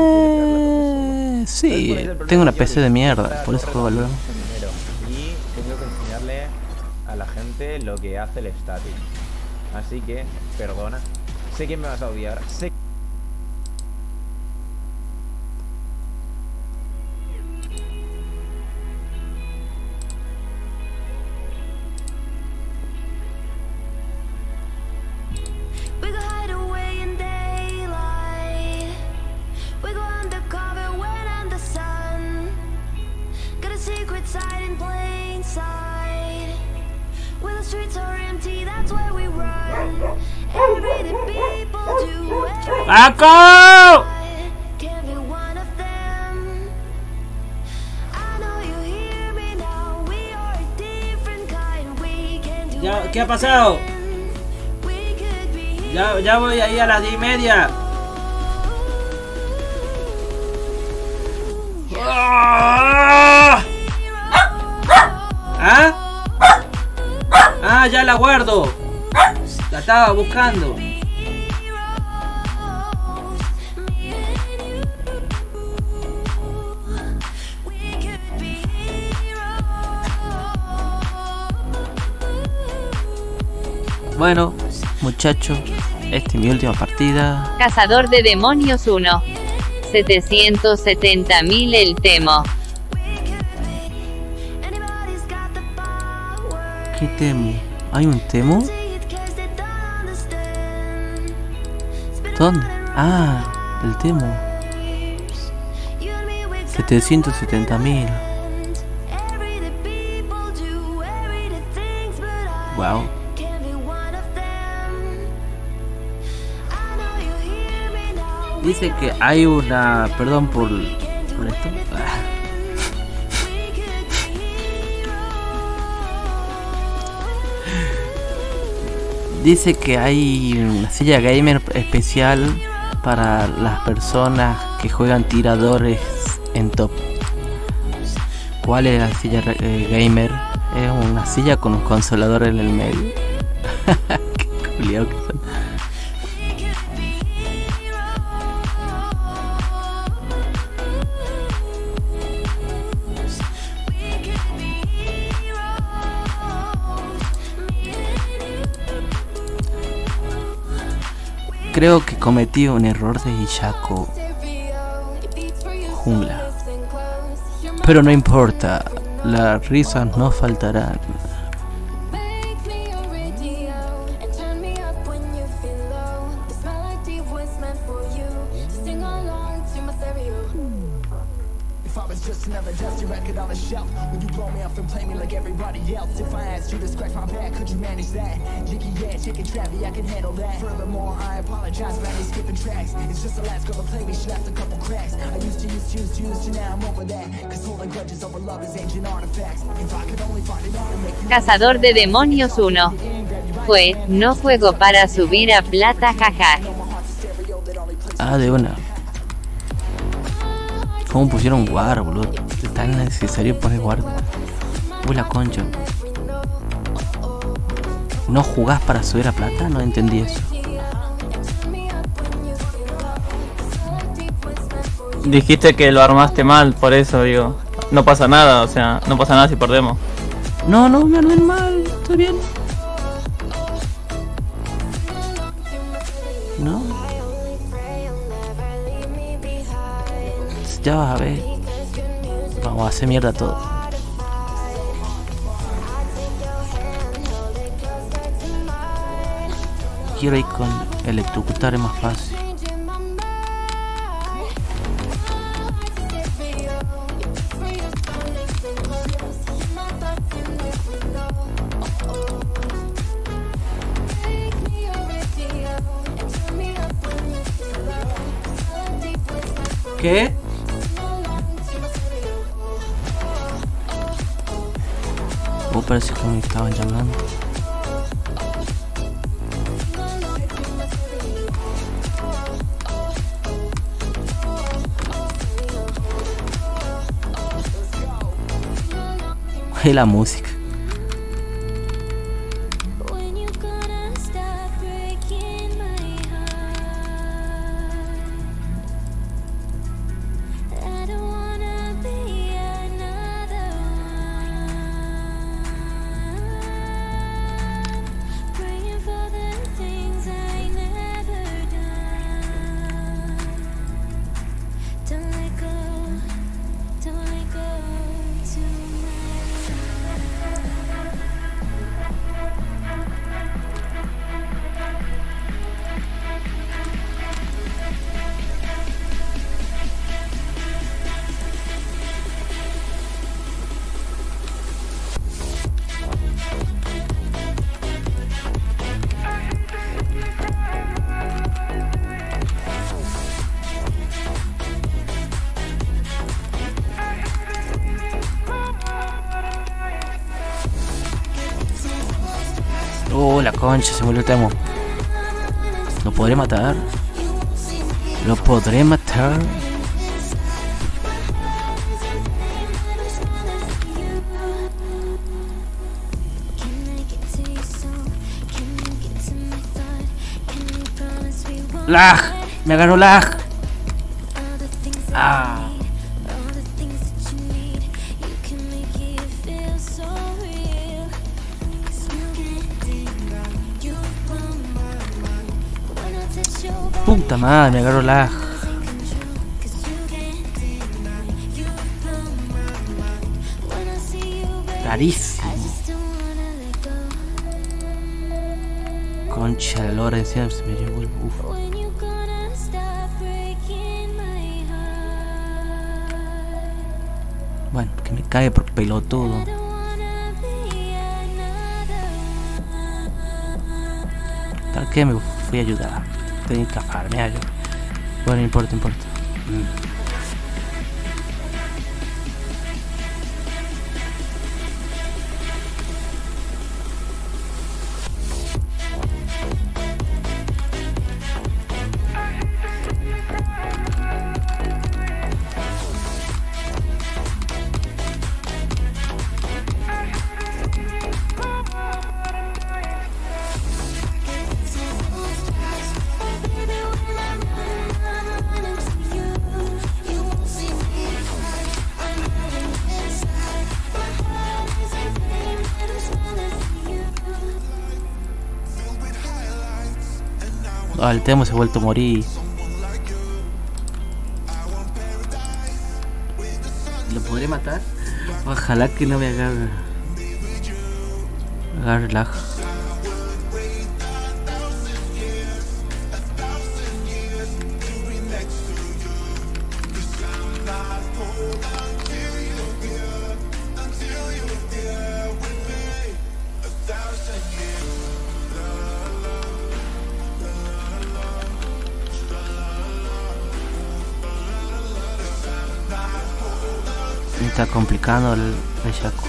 Eh, sí, tengo una P C de mierda, por eso juego luego. y tengo que enseñarle a la gente lo que hace el static. Así que, perdona. Sé que me vas a odiar. Sé We go hide away in daylight. We go undercover when I'm the sun. Got a secret side in plain sight. When the streets are empty, that's where we run. Everything people do. every ¡Paco! Can't be one of them. I know you hear me now. We are a different kind. We can do Ya, ¿qué ha pasado? Ya, ya voy ahí a las diez y media. ¡Ah! ¿Ah? Ah, ya la guardo. La estaba buscando. Bueno, muchachos, esta es mi última partida. Cazador de demonios uno. setecientos setenta mil el temo. ¿Qué temo? ¿Hay un temo? ¿Dónde? Ah, el temo. setecientos setenta mil. Wow. Dice que hay una... Perdón por, por esto. Ah. Dice que hay una silla gamer especial para las personas que juegan tiradores en top. ¿Cuál es la silla eh, gamer? Es una silla con un consolador en el medio. Qué culiao que son. Creo que cometí un error de Ishako Jungla. Pero no importa, las risas no faltarán. Cazador de demonios uno. Fue, no juego para subir a plata, jaja. Ah, de una. ¿Cómo pusieron guard, boludo? Es tan necesario poner guard. Uy, la concha. ¿No jugás para subir a plata? No entendí eso. Dijiste que lo armaste mal, por eso digo. No pasa nada, o sea, no pasa nada si perdemos. No, no, me armé mal, estoy bien. No. Ya vas a ver. Vamos a hacer mierda todo. Quiero ir con electrocutar, es más fácil. ¿Qué? Oh, parece que me estaban llamando. Y la música. Oh, la concha, se murió el temo. ¿Lo podré matar? ¿Lo podré matar? ¡Lag! ¡Me agarró lag! ¡Ah! Puta madre, me agarró lag. Rarísimo. Concha de lora, encima se me llevó el bufo. Bueno, que me cae por pelotudo. ¿Para qué me fui a ayudar? Tenía que farmear yo. Bueno, no importa, no importa. Mm. Ah, el Temo se ha vuelto a morir. ¿Lo podré matar? Ojalá que no me agarre. Agarre lag. Está complicando el, el Shaco.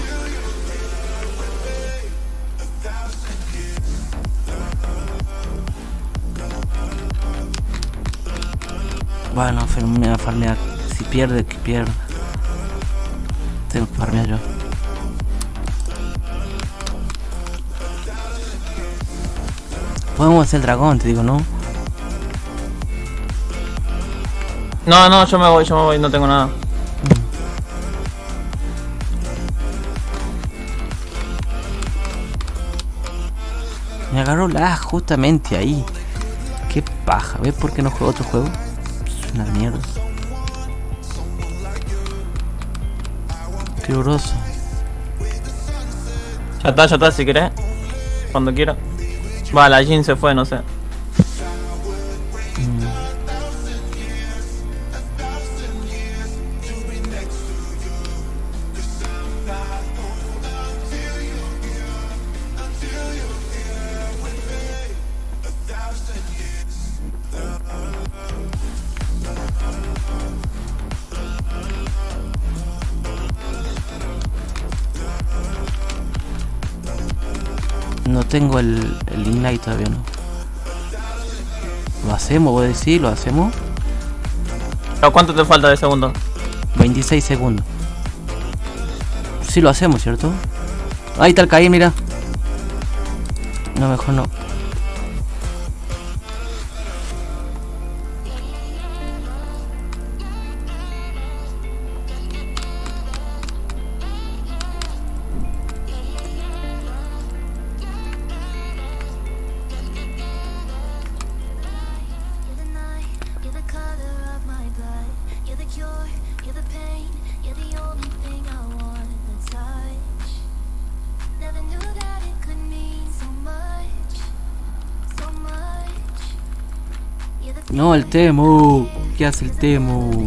Bueno, farmea, farmea. Si pierde, que pierda. Tengo que farmear yo. Podemos hacer el dragón, te digo, ¿no? No, no, yo me voy, yo me voy, no tengo nada. Me agarró la justamente ahí. Qué paja. ¿Ves por qué no juego otro juego? Es una mierda. Qué grosso. Ya está, ya está, si querés. Cuando quiera. Va, la Jin se fue, no sé. No tengo el, el Ignite todavía, no. ¿Lo hacemos? ¿Voy a decir? ¿Lo hacemos? ¿A cuánto te falta de segundo? veintiséis segundos. Sí lo hacemos, ¿cierto? Ahí está el Caí, mira. No, mejor no. No, el Temu. ¿Qué hace el Temu?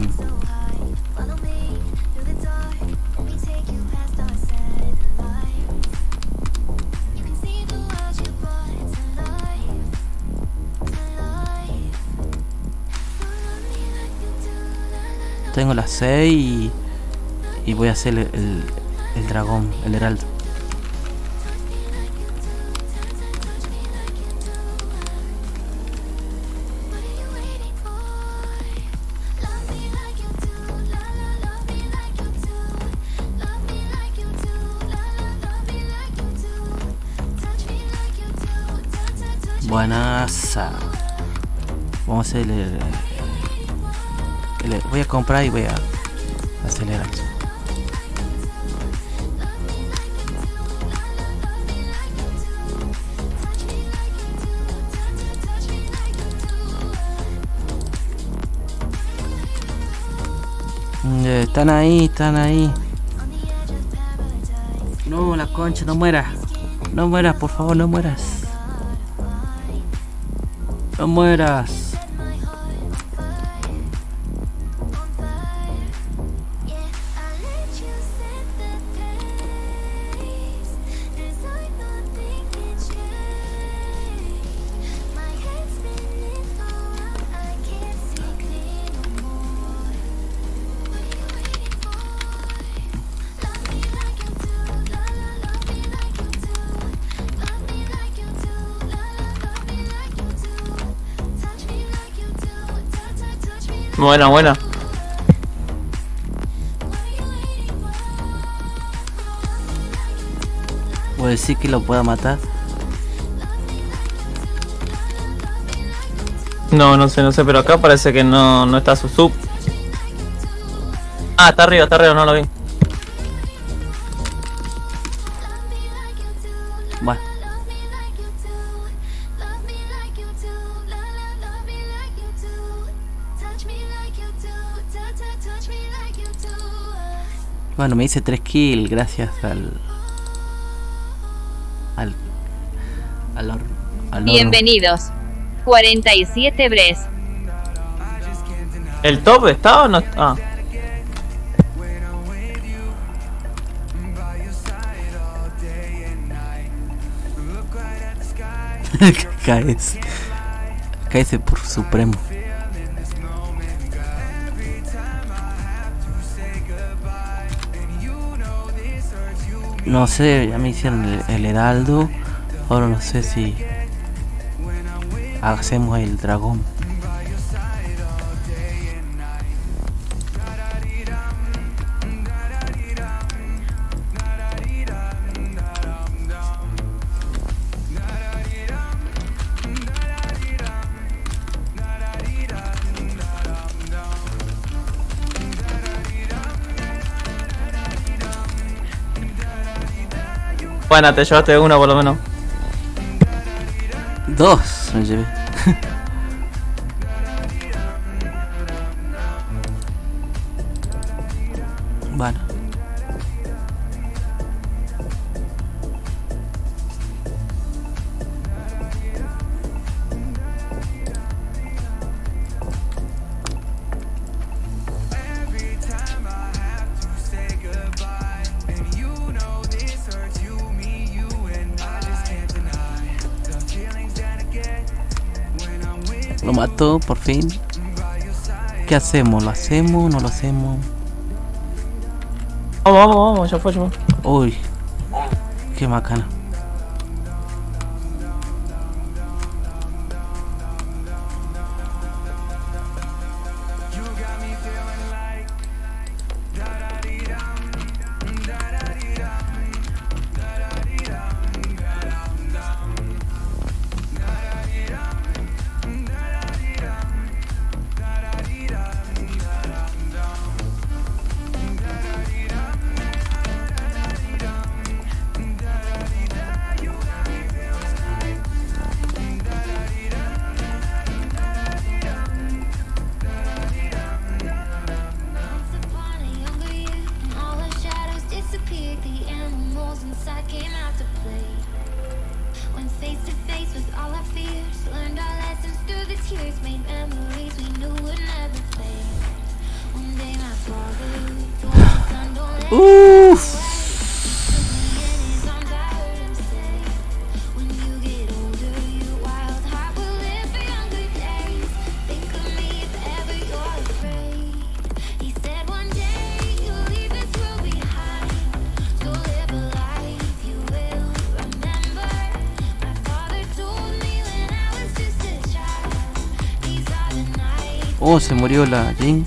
Tengo las seis y, y voy a hacer el, el, el dragón, el heraldo. Buenaza. Vamos a hacer el, el, el- voy a comprar y voy a acelerar. Mm, eh, Están ahí, están ahí. No, la concha, no mueras. No mueras, por favor, no mueras. No mueras. Buena, buena. ¿Puedo decir que lo pueda matar? No, no sé, no sé, pero acá parece que no, no está su sub. Ah, está arriba, está arriba, no lo vi. Bueno. Bueno, me hice tres kills gracias al... Al... Al... Or, al Bienvenidos. cuarenta y siete Bres. ¿El top está o no está? Ah. Caes. Caes por supremo. No sé, ya me hicieron el, el heraldo. Ahora no sé si hacemos el dragón. Bueno, te llevaste uno por lo menos. Dos me llevé. Bueno. Lo mató, por fin. ¿Qué hacemos? ¿Lo hacemos? ¿No lo hacemos? Vamos, vamos, vamos, ya fue, ya fue. Uy, qué macana. Uff. Oh, se murió la Jin.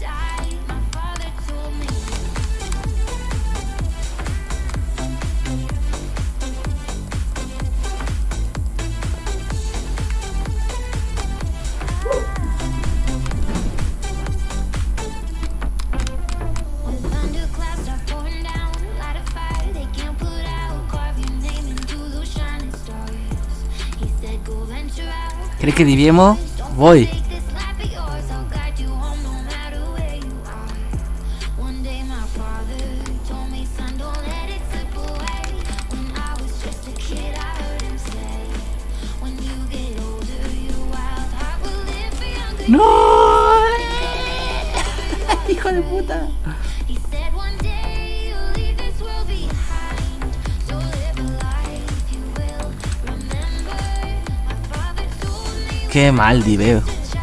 ¿Crees que diviemos? Voy. ¡No! ¡Hijo de puta! Qué mal diveo.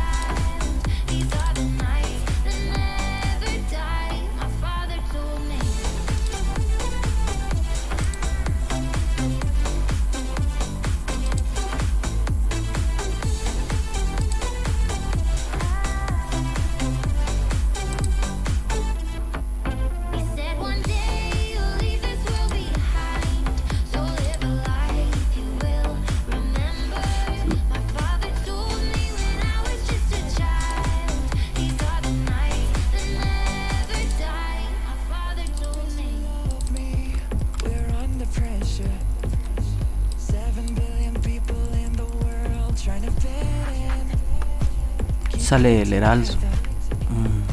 Sale el heraldo. Mm.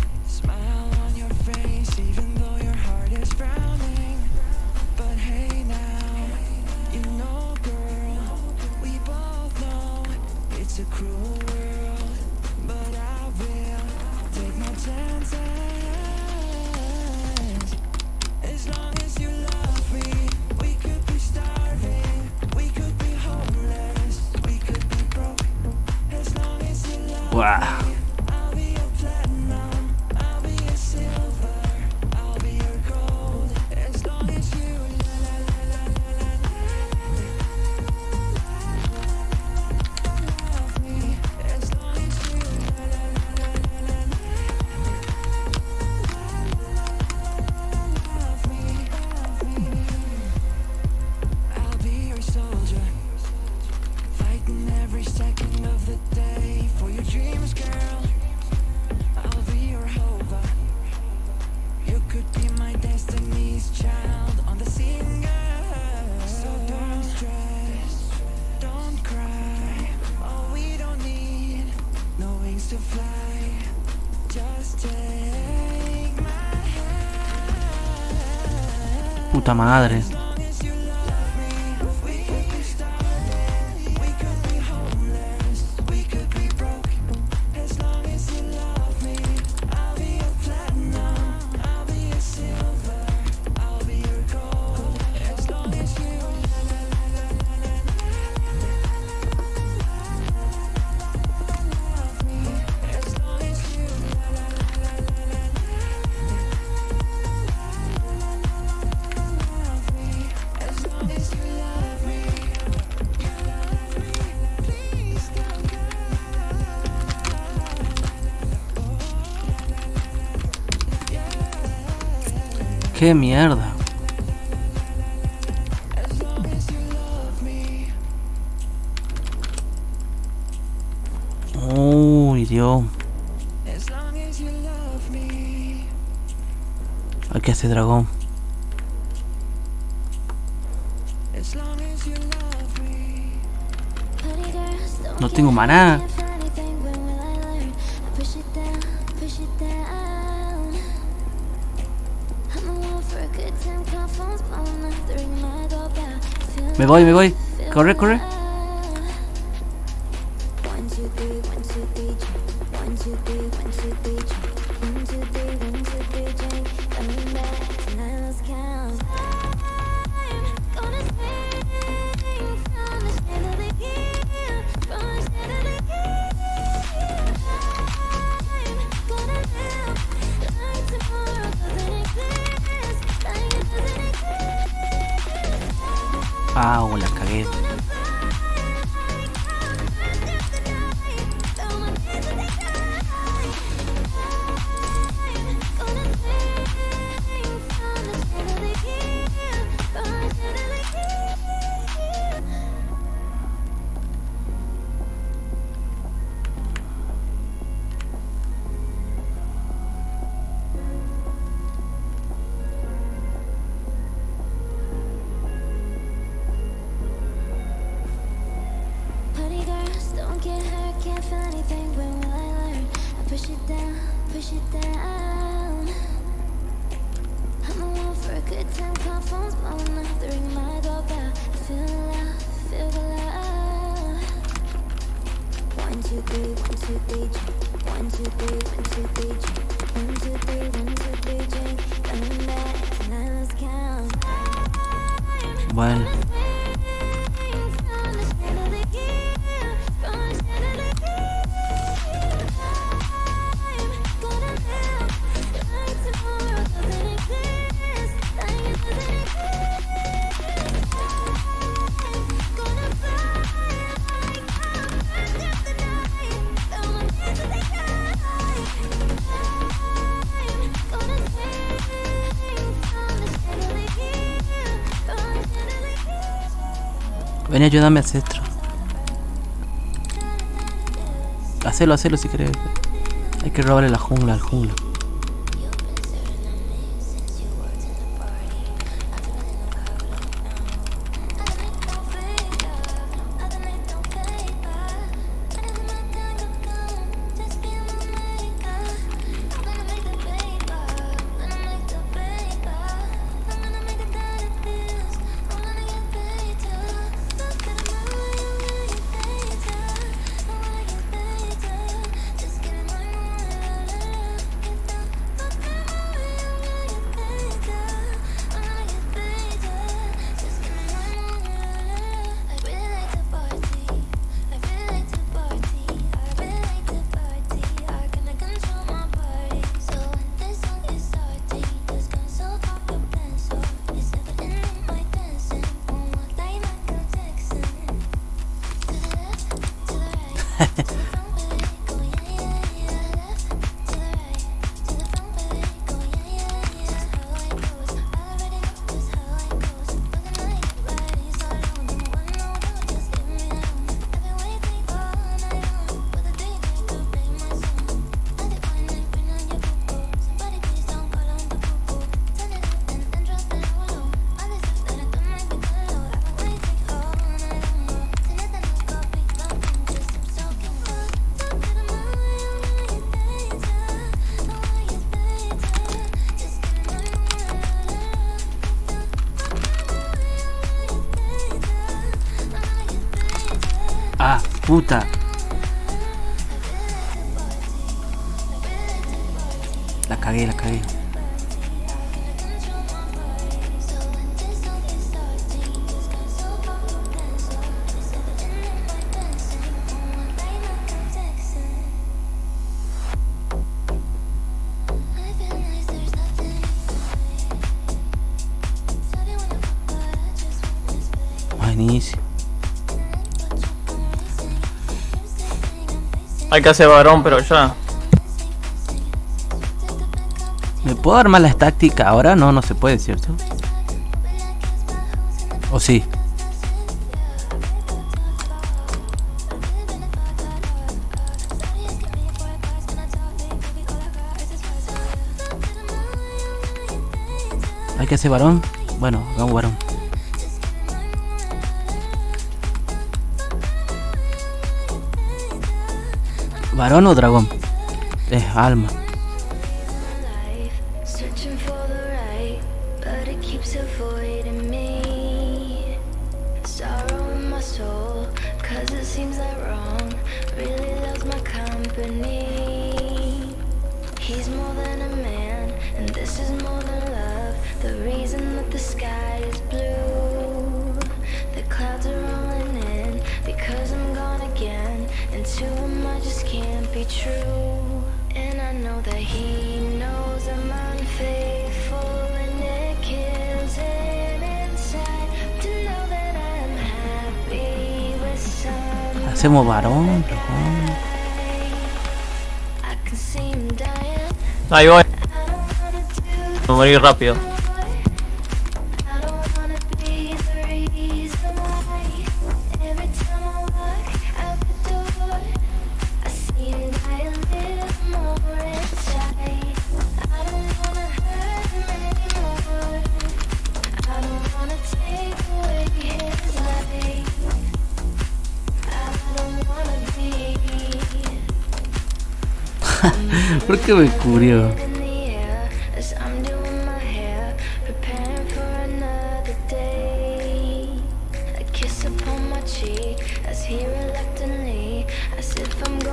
Wow. Puta madre. Qué mierda. Uy, Dios. Aquí hace dragón. No tengo maná. Me voy, me voy. Corre, corre. Ah, la cagué. two, three, one, two, three, drink. One, two, three, one, two, three, drink. One, two, three, one, two, three, drink. Coming back tonight, let's count. Bueno. Ven, ayúdame, ancestro. Hacelo, hacelo si querés. Hay que robarle la jungla al jungla. Ah, puta. La cagué, la cagué. Buenísimo. Hay que hacer varón, pero ya. ¿Me puedo armar la táctica ahora? No, no se puede, ¿cierto? ¿O sí? ¿Hay que hacer varón? Bueno, hagamos varón. ¿Varón o dragón? Es alma. Searching for the right, but it keeps avoiding me. Sorrow in my soul, cause it seems like wrong really loves my company. He's more than a man, and this is more than love. The reason that the sky is blue, the clouds are rolling in because I'm gone again, and to him I just can't be true. And I know that he knows I'm unfaithful, and it kills him inside to know that I'm happy with someone. Hacemos varón, dragón. I can see him dying. Ahí voy. Me morí rápido. I don't wanna be the reason why. Every time I walk out the door, I see him die a little more inside. I don't wanna hurt him anymore. I don't wanna take away his life. I don't wanna be. ¿Por qué me cubrió? In the air as I'm doing my hair, preparing for another day. A kiss upon my cheek as he reluctantly, as if I'm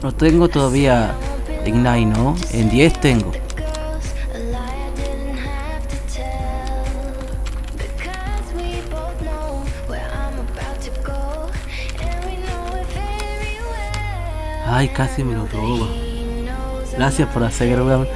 No tengo todavía Ignite, ¿no? En diez tengo. Ay, casi me lo roba. Gracias por asegurarme.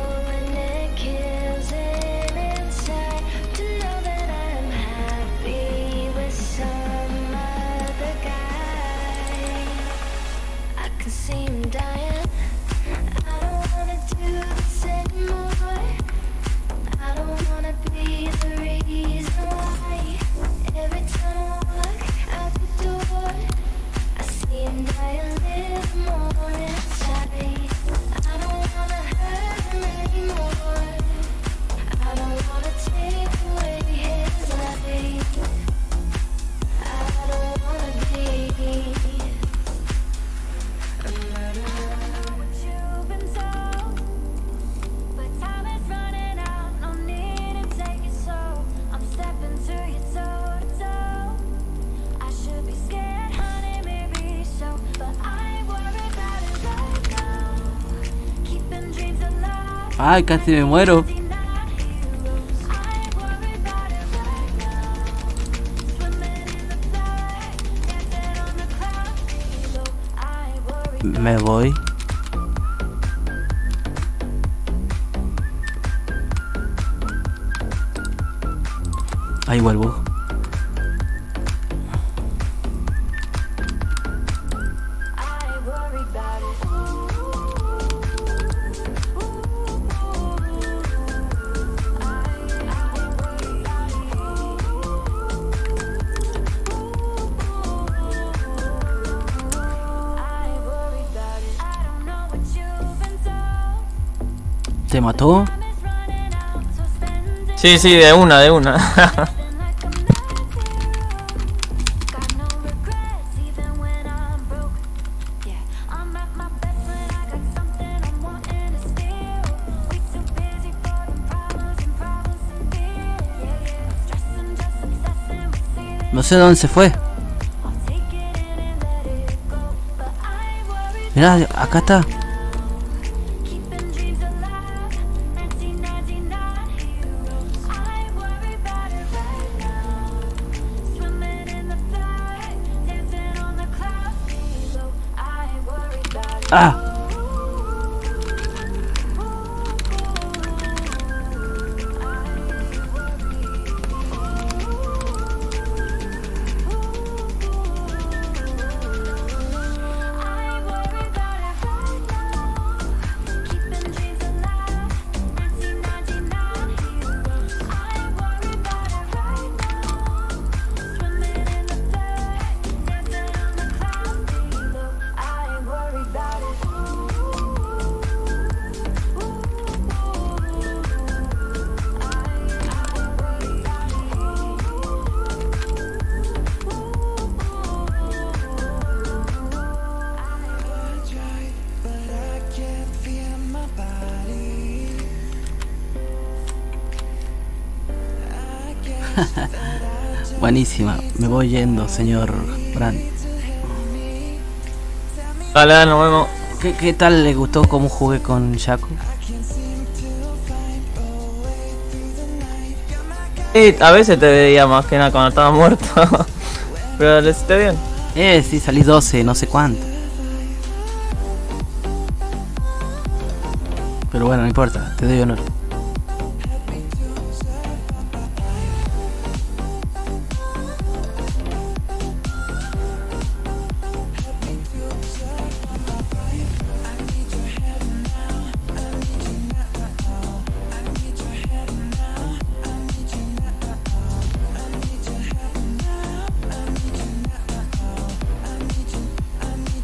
Ay, casi me muero. Me voy. Ahí vuelvo. ¿Te mató? Sí, sí, de una, de una. No sé dónde se fue. Mirá, acá está. Ah. Buenísima, me voy yendo, señor Brand. Vale, nos vemos. ¿Qué, qué tal le gustó cómo jugué con Shaco? Sí, a veces te veía más que nada cuando estaba muerto. Pero le hiciste bien. Eh, sí, salí doce, no sé cuánto. Pero bueno, no importa, te doy honor.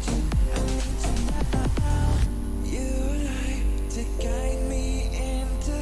To guide me into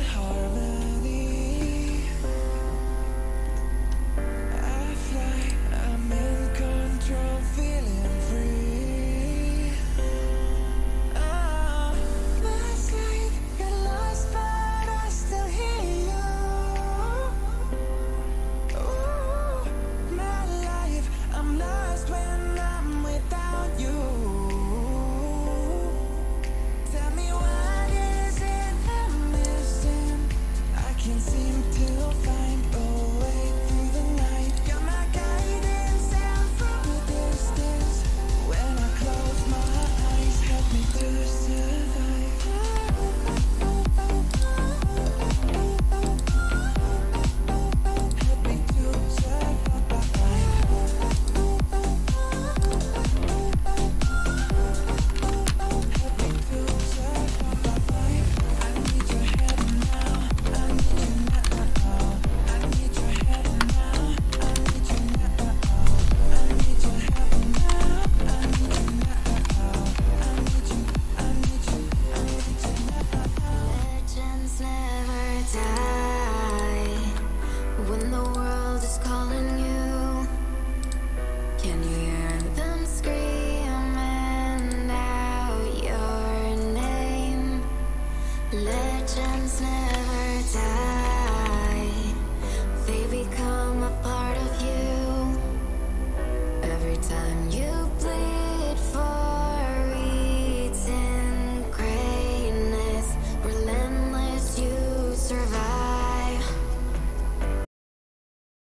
legends never die.